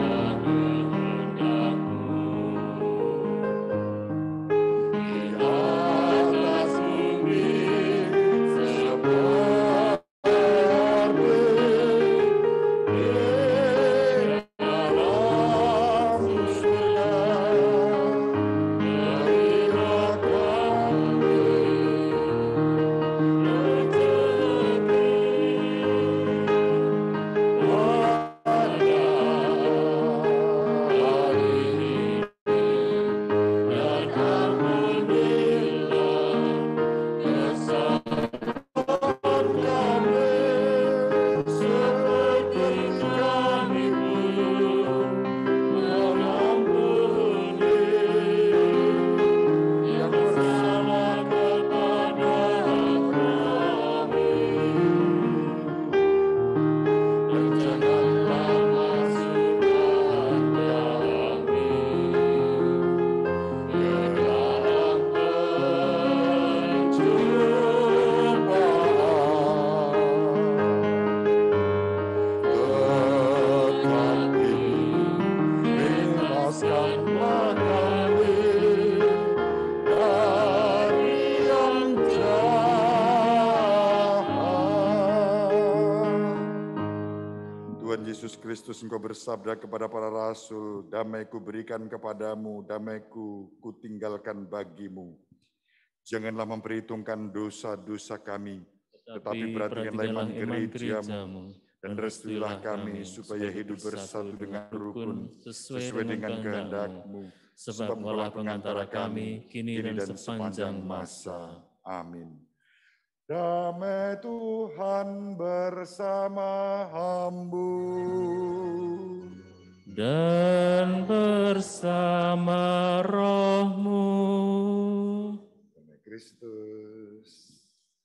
S1: Yesus Kristus, Engkau bersabda kepada para rasul, damai-Ku berikan kepadamu, damai-Ku kutinggalkan bagimu. Janganlah memperhitungkan dosa-dosa kami, tetapi perhatikanlah iman gerejamu, dan restuilah kami supaya hidup bersatu dengan rukun, sesuai dengan kehendak-Mu, sebab Engkaulah pengantara kami, kini dan sepanjang masa. Amin. Damai Tuhan bersama hambu
S3: dan bersama rohmu.
S1: Damai Kristus.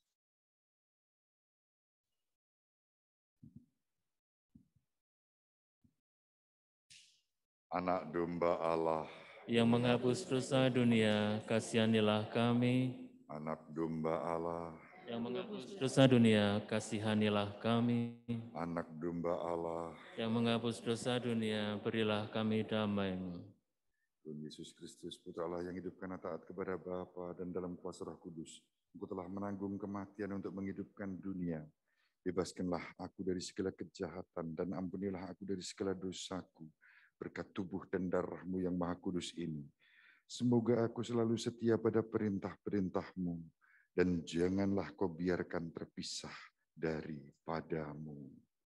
S1: Anak domba Allah
S3: yang menghapus dosa dunia, kasihanilah kami.
S1: Anak domba Allah
S3: yang menghapus dosa dunia, kasihanilah kami.
S1: Anak domba Allah
S3: yang menghapus dosa dunia, berilah kami damai-Mu.
S1: Tuhan Yesus Kristus, Putra Allah yang hidup karena taat kepada Bapa dan dalam kuasa Roh Kudus, Engkau telah menanggung kematian untuk menghidupkan dunia. Bebaskanlah aku dari segala kejahatan dan ampunilah aku dari segala dosaku, berkat tubuh dan darah-Mu yang maha kudus ini. Semoga aku selalu setia pada perintah-perintah-Mu, dan janganlah Kau biarkan terpisah daripadamu.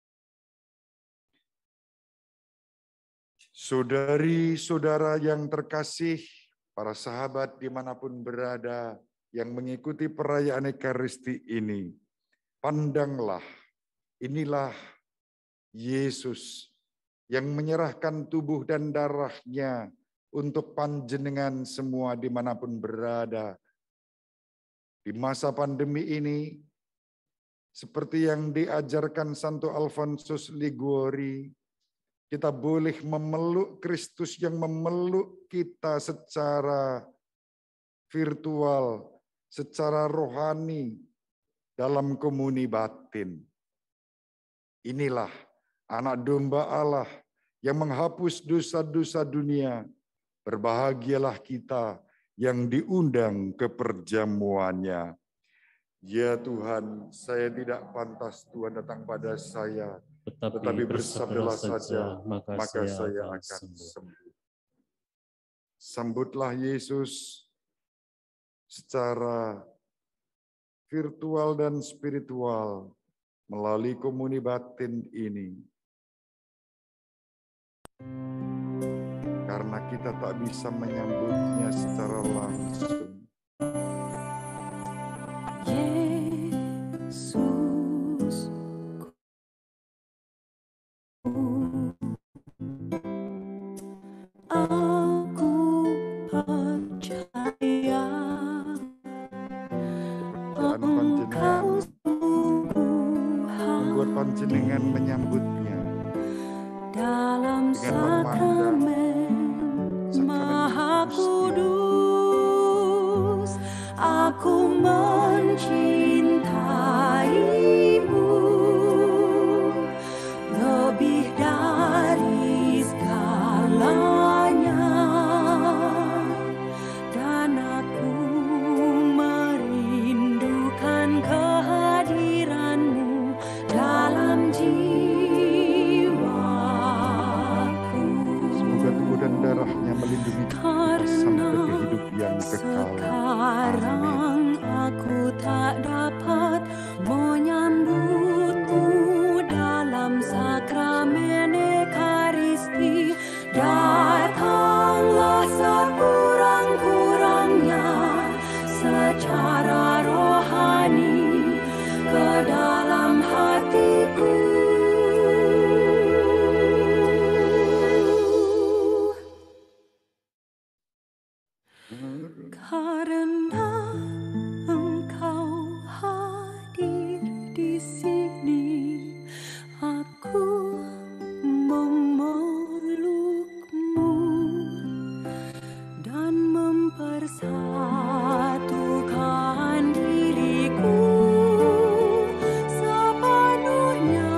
S1: Saudari-saudara yang terkasih, para sahabat dimanapun berada yang mengikuti perayaan Ekaristi ini, pandanglah, inilah Yesus yang menyerahkan tubuh dan darahnya untuk panjenengan semua dimanapun berada. Di masa pandemi ini, seperti yang diajarkan Santo Alfonsus Liguori, kita boleh memeluk Kristus yang memeluk kita secara virtual, secara rohani, dalam komuni batin. Inilah anak domba Allah yang menghapus dosa-dosa dunia. Berbahagialah kita yang diundang ke perjamuannya. Ya Tuhan, saya tidak pantas Tuhan datang pada saya, tetapi, tetapi bersabdalah saja, maka, maka saya akan sembuh. sembuh. Sambutlah Yesus secara virtual dan spiritual melalui komuni batin ini. Karena kita tak bisa menyambutnya secara langsung.
S4: Yesus, aku percaya Engkau
S1: membuat panjenengan menyambutnya
S4: dalam sakramen Maha Kudus. Aku mencintaimu lebih dari segalanya, dan aku merindukan kehadiranmu dalam jiwaku.
S1: Semoga tubuh dan darahnya melindungi kita sampai ke hidup yang kekal.
S4: Sekarang aku tak dapat menyambutmu dalam sakramen Ekaristi. Datanglah sekurang-kurangnya secara rohani ke dalam hatiku. Karena Engkau hadir di sini, aku memelukmu dan mempersatukan diriku sepenuhnya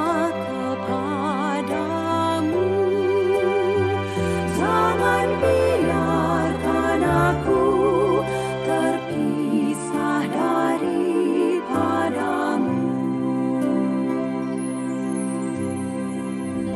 S4: kepadamu. Jangan biarkan aku terpisah daripadamu.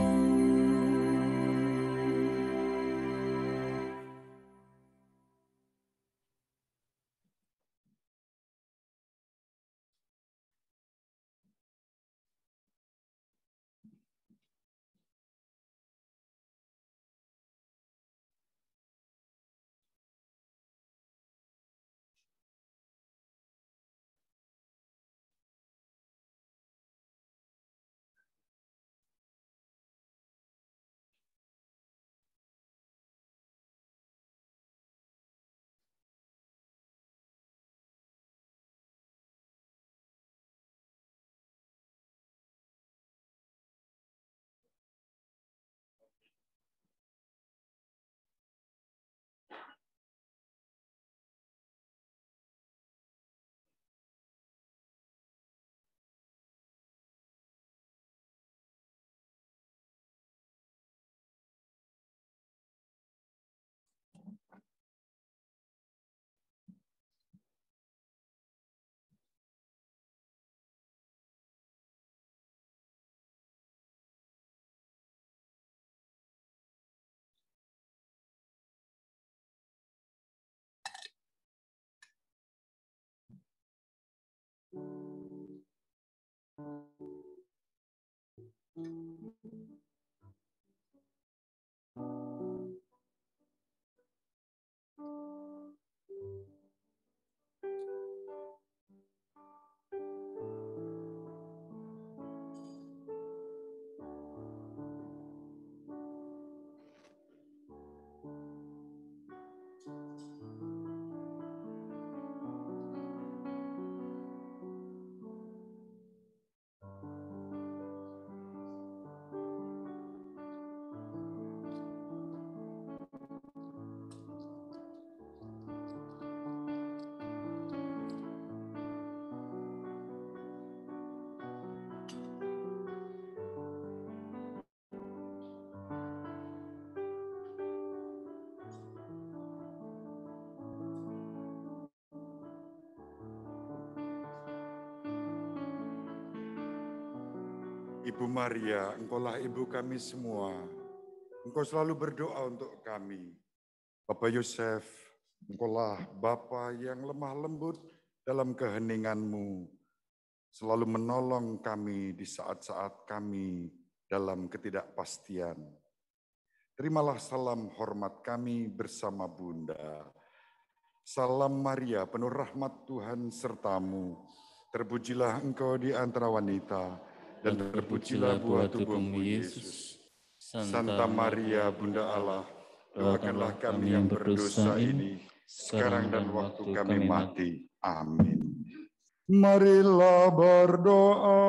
S1: Ibu Maria, Engkaulah ibu kami semua. Engkau selalu berdoa untuk kami. Bapak Yosef, Engkaulah Bapa yang lemah lembut dalam keheningan-Mu, selalu menolong kami di saat-saat kami dalam ketidakpastian. Terimalah salam hormat kami bersama Bunda. Salam Maria, penuh rahmat Tuhan sertamu. Terpujilah engkau di antara wanita, dan terpujilah buah tubuhmu Yesus. Santa Maria, Bunda Allah, doakanlah kami yang berdosa ini, sekarang dan waktu kami mati. Amin. Marilah berdoa.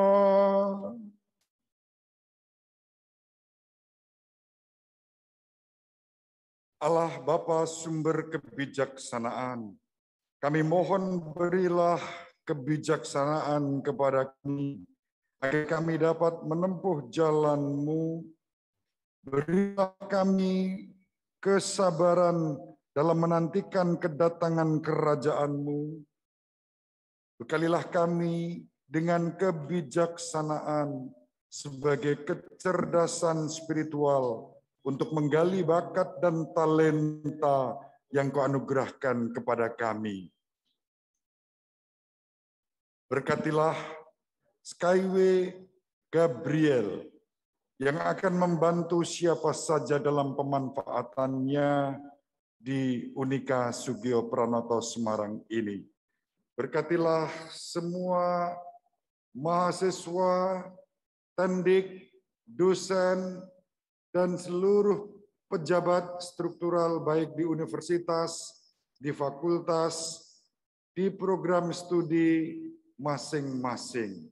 S1: Allah Bapa sumber kebijaksanaan, kami mohon berilah kebijaksanaan kepada kami, agar kami dapat menempuh jalan-Mu. Berilah kami kesabaran dalam menantikan kedatangan kerajaan-Mu. Bekalilah kami dengan kebijaksanaan sebagai kecerdasan spiritual untuk menggali bakat dan talenta yang Kau anugerahkan kepada kami. Berkatilah Skyway Gabriel yang akan membantu siapa saja dalam pemanfaatannya di Unika Sugio Pranoto Semarang ini. Berkatilah semua mahasiswa, tendik, dosen, dan seluruh pejabat struktural baik di universitas, di fakultas, di program studi masing-masing.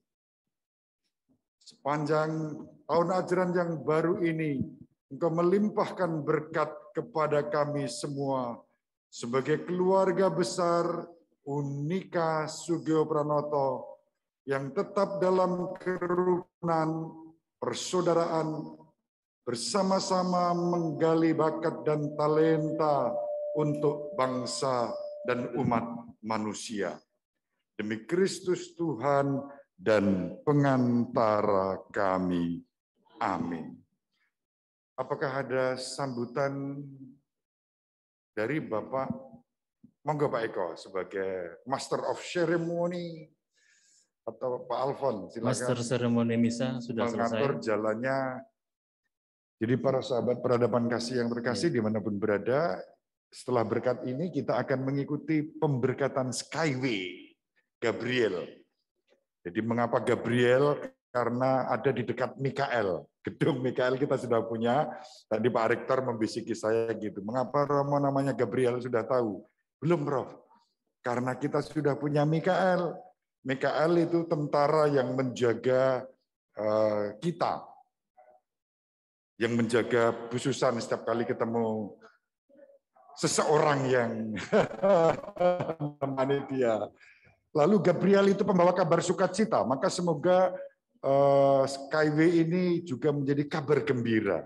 S1: Sepanjang tahun ajaran yang baru ini, Engkau melimpahkan berkat kepada kami semua sebagai keluarga besar Unika Sugio Pranoto yang tetap dalam kerukunan persaudaraan, bersama-sama menggali bakat dan talenta untuk bangsa dan umat manusia. Demi Kristus Tuhan dan pengantara kami. Amin. Apakah ada sambutan dari Bapak? Monggo Pak Eko sebagai Master of Ceremony, atau Pak Alfon silakan.
S3: Master Ceremony Misa sudah
S1: mengatur
S3: selesai.
S1: Jalannya. Jadi para sahabat peradaban kasih yang terkasih
S3: Ya.
S1: dimanapun berada, setelah berkat ini kita akan mengikuti pemberkatan Skyway Gabriel. Jadi mengapa Gabriel? Karena ada di dekat Mikael. Gedung Mikael kita sudah punya. Tadi Pak Rektor membisiki saya gitu. Mengapa Romo namanya Gabriel? Sudah tahu? Belum, Prof. Karena kita sudah punya Mikael. Mikael itu tentara yang menjaga uh, kita. Yang menjaga bususan setiap kali ketemu seseorang yang menemani dia. Lalu Gabriel itu pembawa kabar sukacita, maka semoga uh, Skyway ini juga menjadi kabar gembira.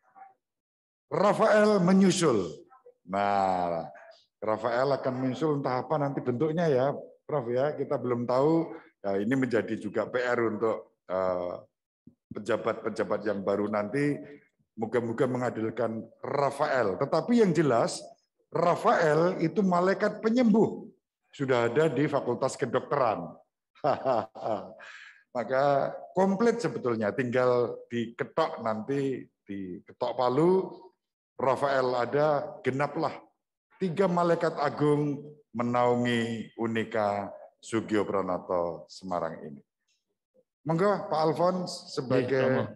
S1: Rafael menyusul. Nah, Rafael akan menyusul entah apa nanti bentuknya ya, Prof ya, kita belum tahu. Ya, ini menjadi juga P R untuk pejabat-pejabat uh, yang baru nanti. Moga-moga menghadirkan Rafael. Tetapi yang jelas, Rafael itu malaikat penyembuh. Sudah ada di Fakultas Kedokteran. Maka komplit sebetulnya, tinggal diketok nanti, diketok palu, Rafael ada, genaplah. Tiga malaikat agung menaungi Unika Sugiopranoto Semarang ini. Monggo Pak Alfons sebagai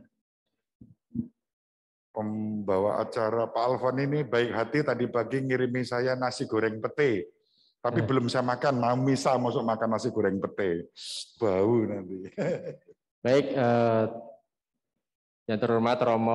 S1: pembawa acara. Pak Alfon ini baik hati, tadi pagi ngirimi saya nasi goreng pete. Tapi eh. belum saya makan, mau misa masuk makan nasi goreng pete. Bau nanti.
S5: Baik, eh, yang terhormat Romo,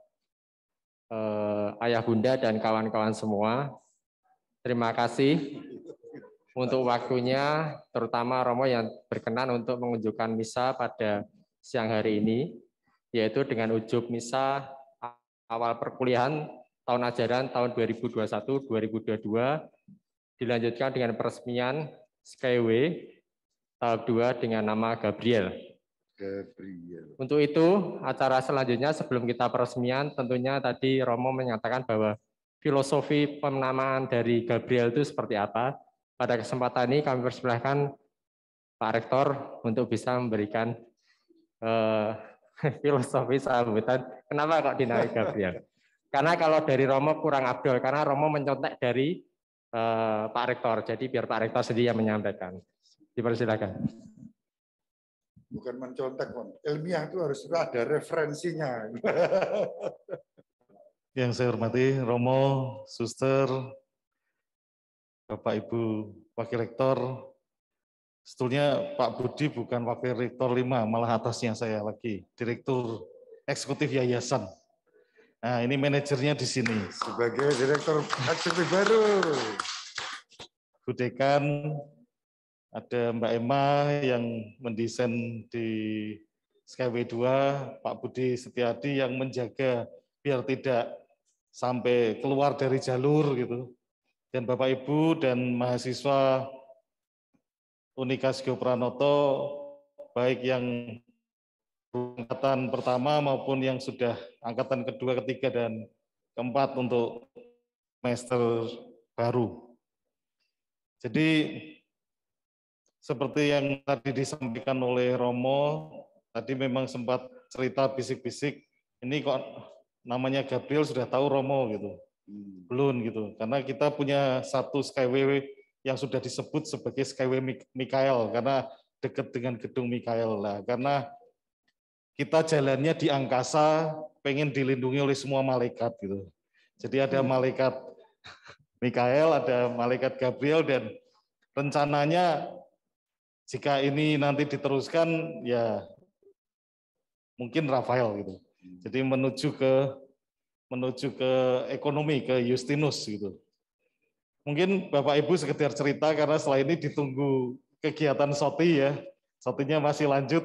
S5: eh, Ayah Bunda dan kawan-kawan semua, terima kasih untuk waktunya, terutama Romo yang berkenan untuk mengunjukkan misa pada siang hari ini, yaitu dengan ujub misa awal perkuliahan tahun ajaran tahun dua ribu dua puluh satu dua ribu dua puluh dua, dilanjutkan dengan peresmian Skyway tahap dua dengan nama Gabriel.
S1: Gabriel.
S5: Untuk itu, acara selanjutnya sebelum kita peresmian, tentunya tadi Romo menyatakan bahwa filosofi penamaan dari Gabriel itu seperti apa. Pada kesempatan ini kami persilahkan Pak Rektor untuk bisa memberikan eh, filosofi sambutan. Kenapa kok dinamai Gabriel? Karena kalau dari Romo kurang abdol, karena Romo mencontek dari eh, Pak Rektor. Jadi biar Pak Rektor sendiri yang menyampaikan. Dipersilakan.
S1: Bukan mencontek, ilmiah itu harus ada referensinya.
S6: Yang saya hormati Romo, Suster, Bapak Ibu Wakil Rektor, sebetulnya Pak Budi bukan Wakil Rektor lima, malah atasnya saya lagi, Direktur Eksekutif Yayasan. Nah, ini manajernya di sini.
S1: Sebagai Direktur Eksekutif baru.
S6: Bu Dekan, ada Mbak Emma yang mendesain di Skyway dua, Pak Budi Setiadi yang menjaga biar tidak sampai keluar dari jalur gitu. Dan Bapak Ibu dan mahasiswa Unika Sugiopranoto, baik yang angkatan pertama maupun yang sudah angkatan kedua, ketiga, dan keempat untuk semester baru. Jadi seperti yang tadi disampaikan oleh Romo, tadi memang sempat cerita bisik-bisik, ini kok namanya Gabriel sudah tahu Romo gitu. Belum gitu, karena kita punya satu Skyway yang sudah disebut sebagai Skyway Mikael, karena dekat dengan gedung Mikael lah, karena kita jalannya di angkasa, pengen dilindungi oleh semua malaikat gitu. Jadi ada malaikat Mikael, ada malaikat Gabriel, dan rencananya jika ini nanti diteruskan, ya mungkin Rafael gitu. Jadi menuju ke menuju ke ekonomi, ke Justinus gitu. Mungkin Bapak Ibu sekedar cerita karena setelah ini ditunggu kegiatan Soti ya. Sotinya masih lanjut.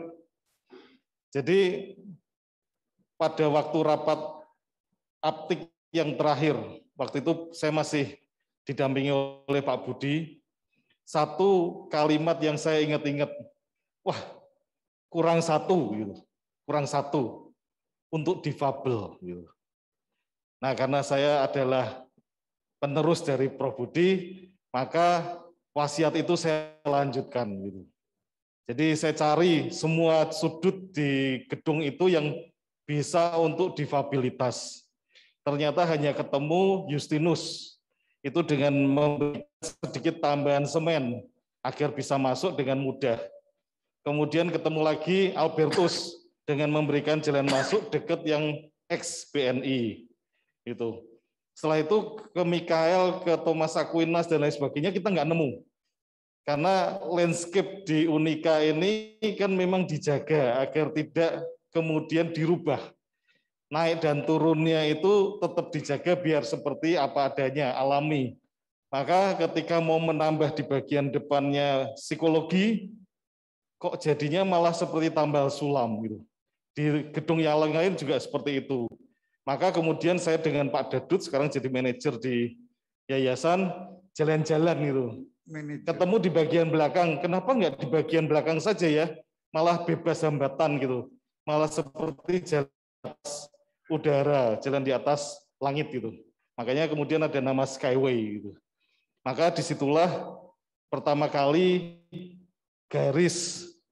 S6: Jadi pada waktu rapat aptik yang terakhir, waktu itu saya masih didampingi oleh Pak Budi, satu kalimat yang saya ingat-ingat, wah kurang satu, gitu. kurang satu untuk difabel. Gitu. Nah, karena saya adalah penerus dari Prof Budi, maka wasiat itu saya lanjutkan. Gitu. Jadi saya cari semua sudut di gedung itu yang bisa untuk difabilitas. Ternyata hanya ketemu Justinus, itu dengan memberi sedikit tambahan semen agar bisa masuk dengan mudah. Kemudian ketemu lagi Albertus dengan memberikan jalan masuk dekat yang ex B N I. Itu. Setelah itu ke Mikael, ke Thomas Aquinas dan lain sebagainya kita nggak nemu. Karena landscape di Unika ini kan memang dijaga agar tidak kemudian dirubah. Naik dan turunnya itu tetap dijaga biar seperti apa adanya, alami. Maka ketika mau menambah di bagian depannya psikologi, kok jadinya malah seperti tambal sulam gitu. Di gedung yang lain juga seperti itu. Maka kemudian saya dengan Pak Dadut sekarang jadi manajer di yayasan, jalan-jalan gitu. Manager. Ketemu di bagian belakang, kenapa nggak di bagian belakang saja ya? Malah bebas hambatan gitu. Malah seperti jalan atas udara, jalan di atas langit gitu. Makanya kemudian ada nama Skyway gitu. Maka disitulah pertama kali garis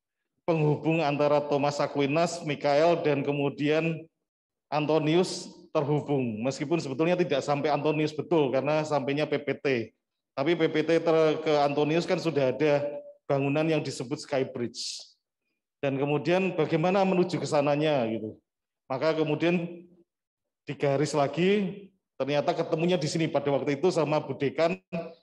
S6: penghubung antara Thomas Aquinas, Mikael, dan kemudian Antonius terhubung. Meskipun sebetulnya tidak sampai Antonius betul, karena sampainya P P T. Tapi P P T ter- ke Antonius kan sudah ada bangunan yang disebut Sky Bridge. Dan kemudian bagaimana menuju ke sananya gitu. Maka kemudian digaris lagi, ternyata ketemunya di sini pada waktu itu sama Bu Dekan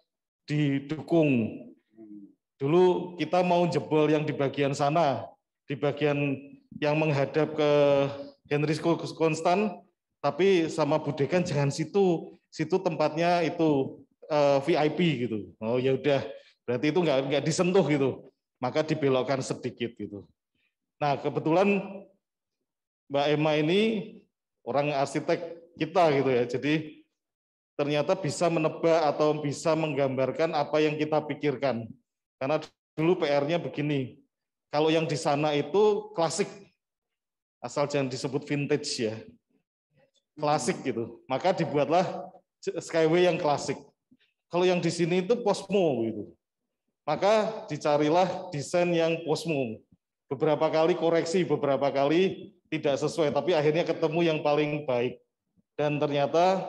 S6: didukung. Dulu kita mau jebol yang di bagian sana, di bagian yang menghadap ke Henrikus Konstan, tapi sama Bu Dekan jangan situ, situ tempatnya itu uh, V I P gitu. Oh ya udah, berarti itu nggak nggak disentuh gitu, maka dibelokkan sedikit gitu. Nah kebetulan Mbak Emma ini orang arsitek kita gitu ya, jadi ternyata bisa menebak atau bisa menggambarkan apa yang kita pikirkan. Karena dulu P R-nya begini, kalau yang di sana itu klasik, asal jangan disebut vintage ya, klasik gitu. Maka dibuatlah Skyway yang klasik. Kalau yang di sini itu posmo gitu. Maka dicarilah desain yang posmo. Beberapa kali koreksi, beberapa kali tidak sesuai, tapi akhirnya ketemu yang paling baik. Dan ternyata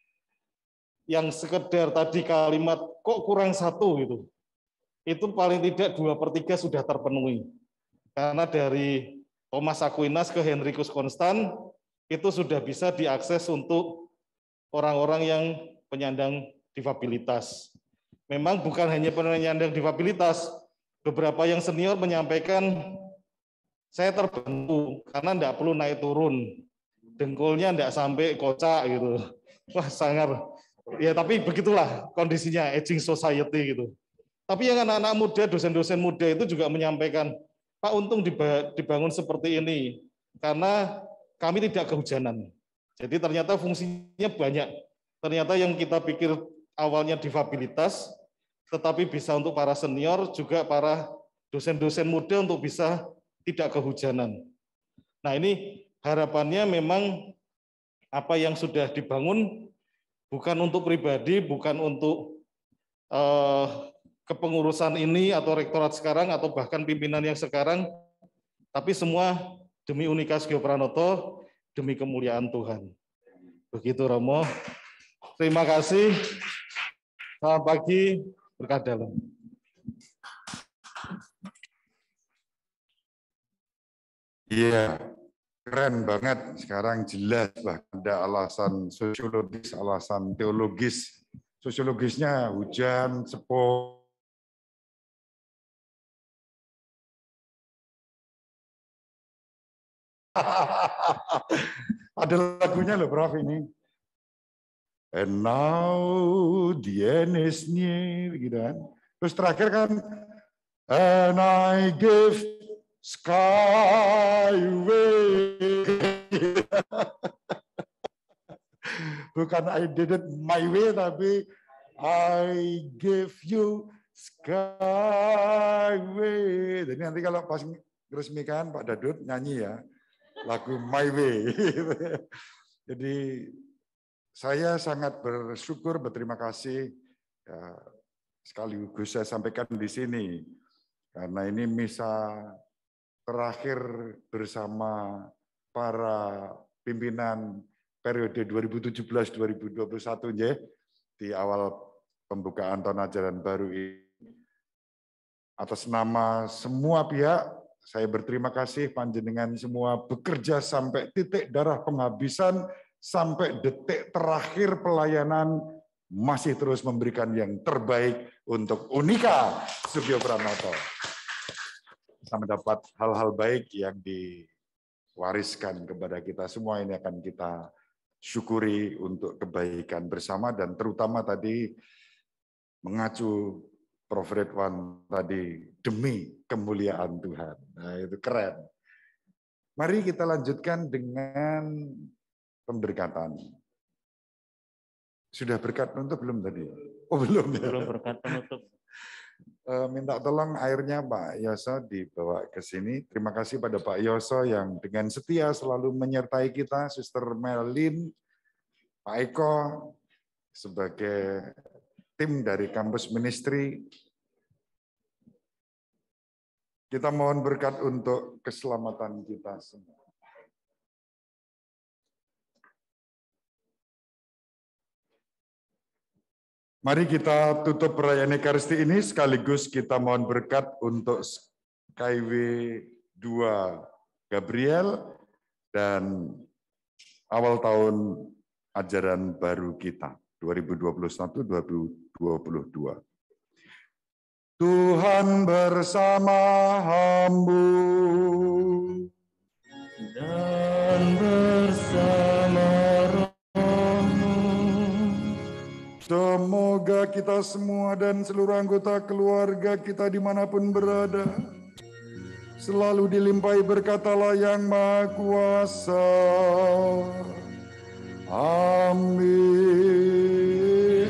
S6: yang sekedar tadi kalimat kok kurang satu gitu, itu paling tidak dua per tiga sudah terpenuhi. Karena dari Thomas Aquinas ke Henrikus Konstan itu sudah bisa diakses untuk orang-orang yang penyandang difabilitas. Memang bukan hanya penyandang difabilitas, beberapa yang senior menyampaikan saya terbantu karena tidak perlu naik turun, dengkulnya tidak sampai kocak gitu. Wah sangat, ya tapi begitulah kondisinya aging society gitu. Tapi yang anak-anak muda, dosen-dosen muda itu juga menyampaikan, Pak untung dibangun seperti ini, karena kami tidak kehujanan. Jadi ternyata fungsinya banyak. Ternyata yang kita pikir awalnya difabilitas, tetapi bisa untuk para senior, juga para dosen-dosen muda untuk bisa tidak kehujanan. Nah ini harapannya memang apa yang sudah dibangun, bukan untuk pribadi, bukan untuk uh, kepengurusan ini atau rektorat sekarang atau bahkan pimpinan yang sekarang, tapi semua demi Unika Sugio Pranoto, demi kemuliaan Tuhan. Begitu Romo. Terima kasih. Selamat pagi, berkah dalam.
S1: Iya, keren banget. Sekarang jelas bahkan ada alasan sosiologis, alasan teologis. Sosiologisnya hujan, sepuh, ada lagunya loh Prof ini. And now the end is near, gitu kan. Terus terakhir kan, and I give skyway. Bukan I did it my way, tapi I give you skyway. Jadi nanti kalau pas resmikan Pak Dadut nyanyi ya, lagu My Way. Jadi saya sangat bersyukur, berterima kasih ya, sekaligus saya sampaikan di sini karena ini misa terakhir bersama para pimpinan periode dua ribu tujuh belas dua ribu dua puluh satu ya, di awal pembukaan tahun ajaran baru ini. Atas nama semua pihak saya berterima kasih panjenengan semua bekerja sampai titik darah penghabisan, sampai detik terakhir pelayanan masih terus memberikan yang terbaik untuk Unika Sugio Pranoto. Kita mendapat hal-hal baik yang diwariskan kepada kita semua, ini akan kita syukuri untuk kebaikan bersama dan terutama tadi mengacu Prof Ridwan tadi demi kemuliaan Tuhan. Nah, itu keren. Mari kita lanjutkan dengan pemberkatan. Sudah berkat penutup belum tadi? Oh belum ya?
S3: Belum berkat penutup.
S1: Minta tolong airnya Pak Yoso dibawa ke sini. Terima kasih pada Pak Yoso yang dengan setia selalu menyertai kita, Suster Melin, Pak Eko, sebagai tim dari kampus ministry. Kita mohon berkat untuk keselamatan kita semua. Mari kita tutup perayaan Ekaristi ini sekaligus kita mohon berkat untuk Skyway dua Gabriel dan awal tahun ajaran baru kita dua ribu dua puluh satu dua ribu dua puluh dua. Tuhan bersama hambu
S3: dan bersama rohmu.
S1: Semoga kita semua dan seluruh anggota keluarga kita dimanapun berada selalu dilimpahi berkat Allah yang Maha Kuasa. Amin.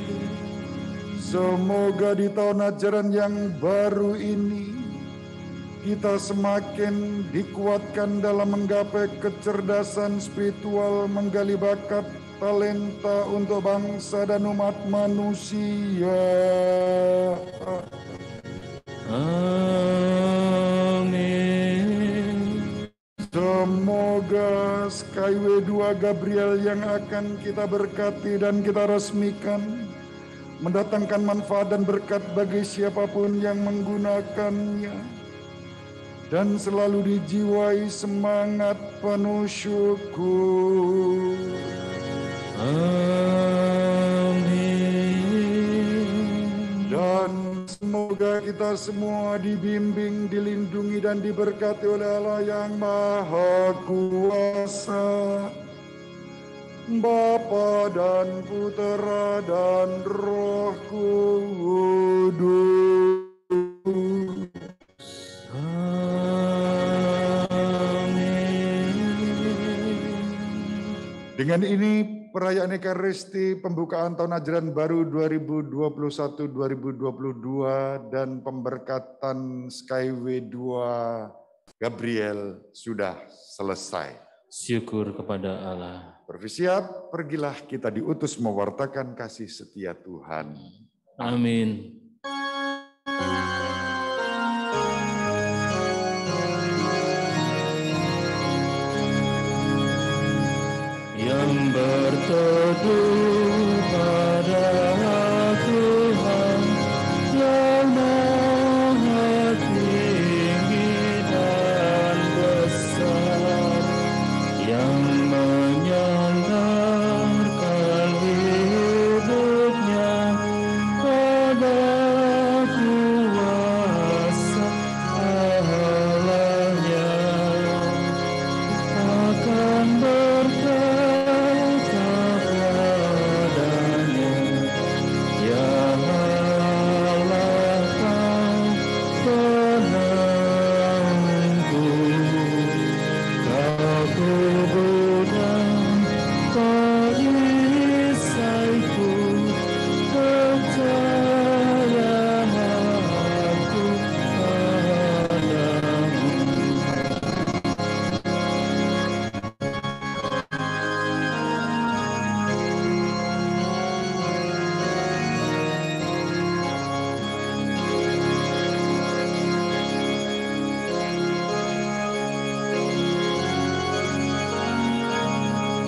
S1: Semoga di tahun ajaran yang baru ini kita semakin dikuatkan dalam menggapai kecerdasan spiritual, menggali bakat, talenta untuk bangsa dan umat manusia.
S3: Amin.
S1: Semoga Skyway dua Gabriel yang akan kita berkati dan kita resmikan mendatangkan manfaat dan berkat bagi siapapun yang menggunakannya dan selalu dijiwai semangat penuh syukur.
S3: Amin.
S1: Dan semoga kita semua dibimbing, dilindungi dan diberkati oleh Allah yang Maha Kuasa, Bapa dan Putera dan Roh Kudus.
S3: Amin.
S1: Dengan ini perayaan Ekaristi pembukaan tahun ajaran baru dua ribu dua puluh satu dua ribu dua puluh dua dan pemberkatan Skyway dua Gabriel sudah selesai.
S3: Syukur kepada Allah.
S1: Bersiap, pergilah kita diutus mewartakan kasih setia Tuhan.
S3: Amin. Yang berteduh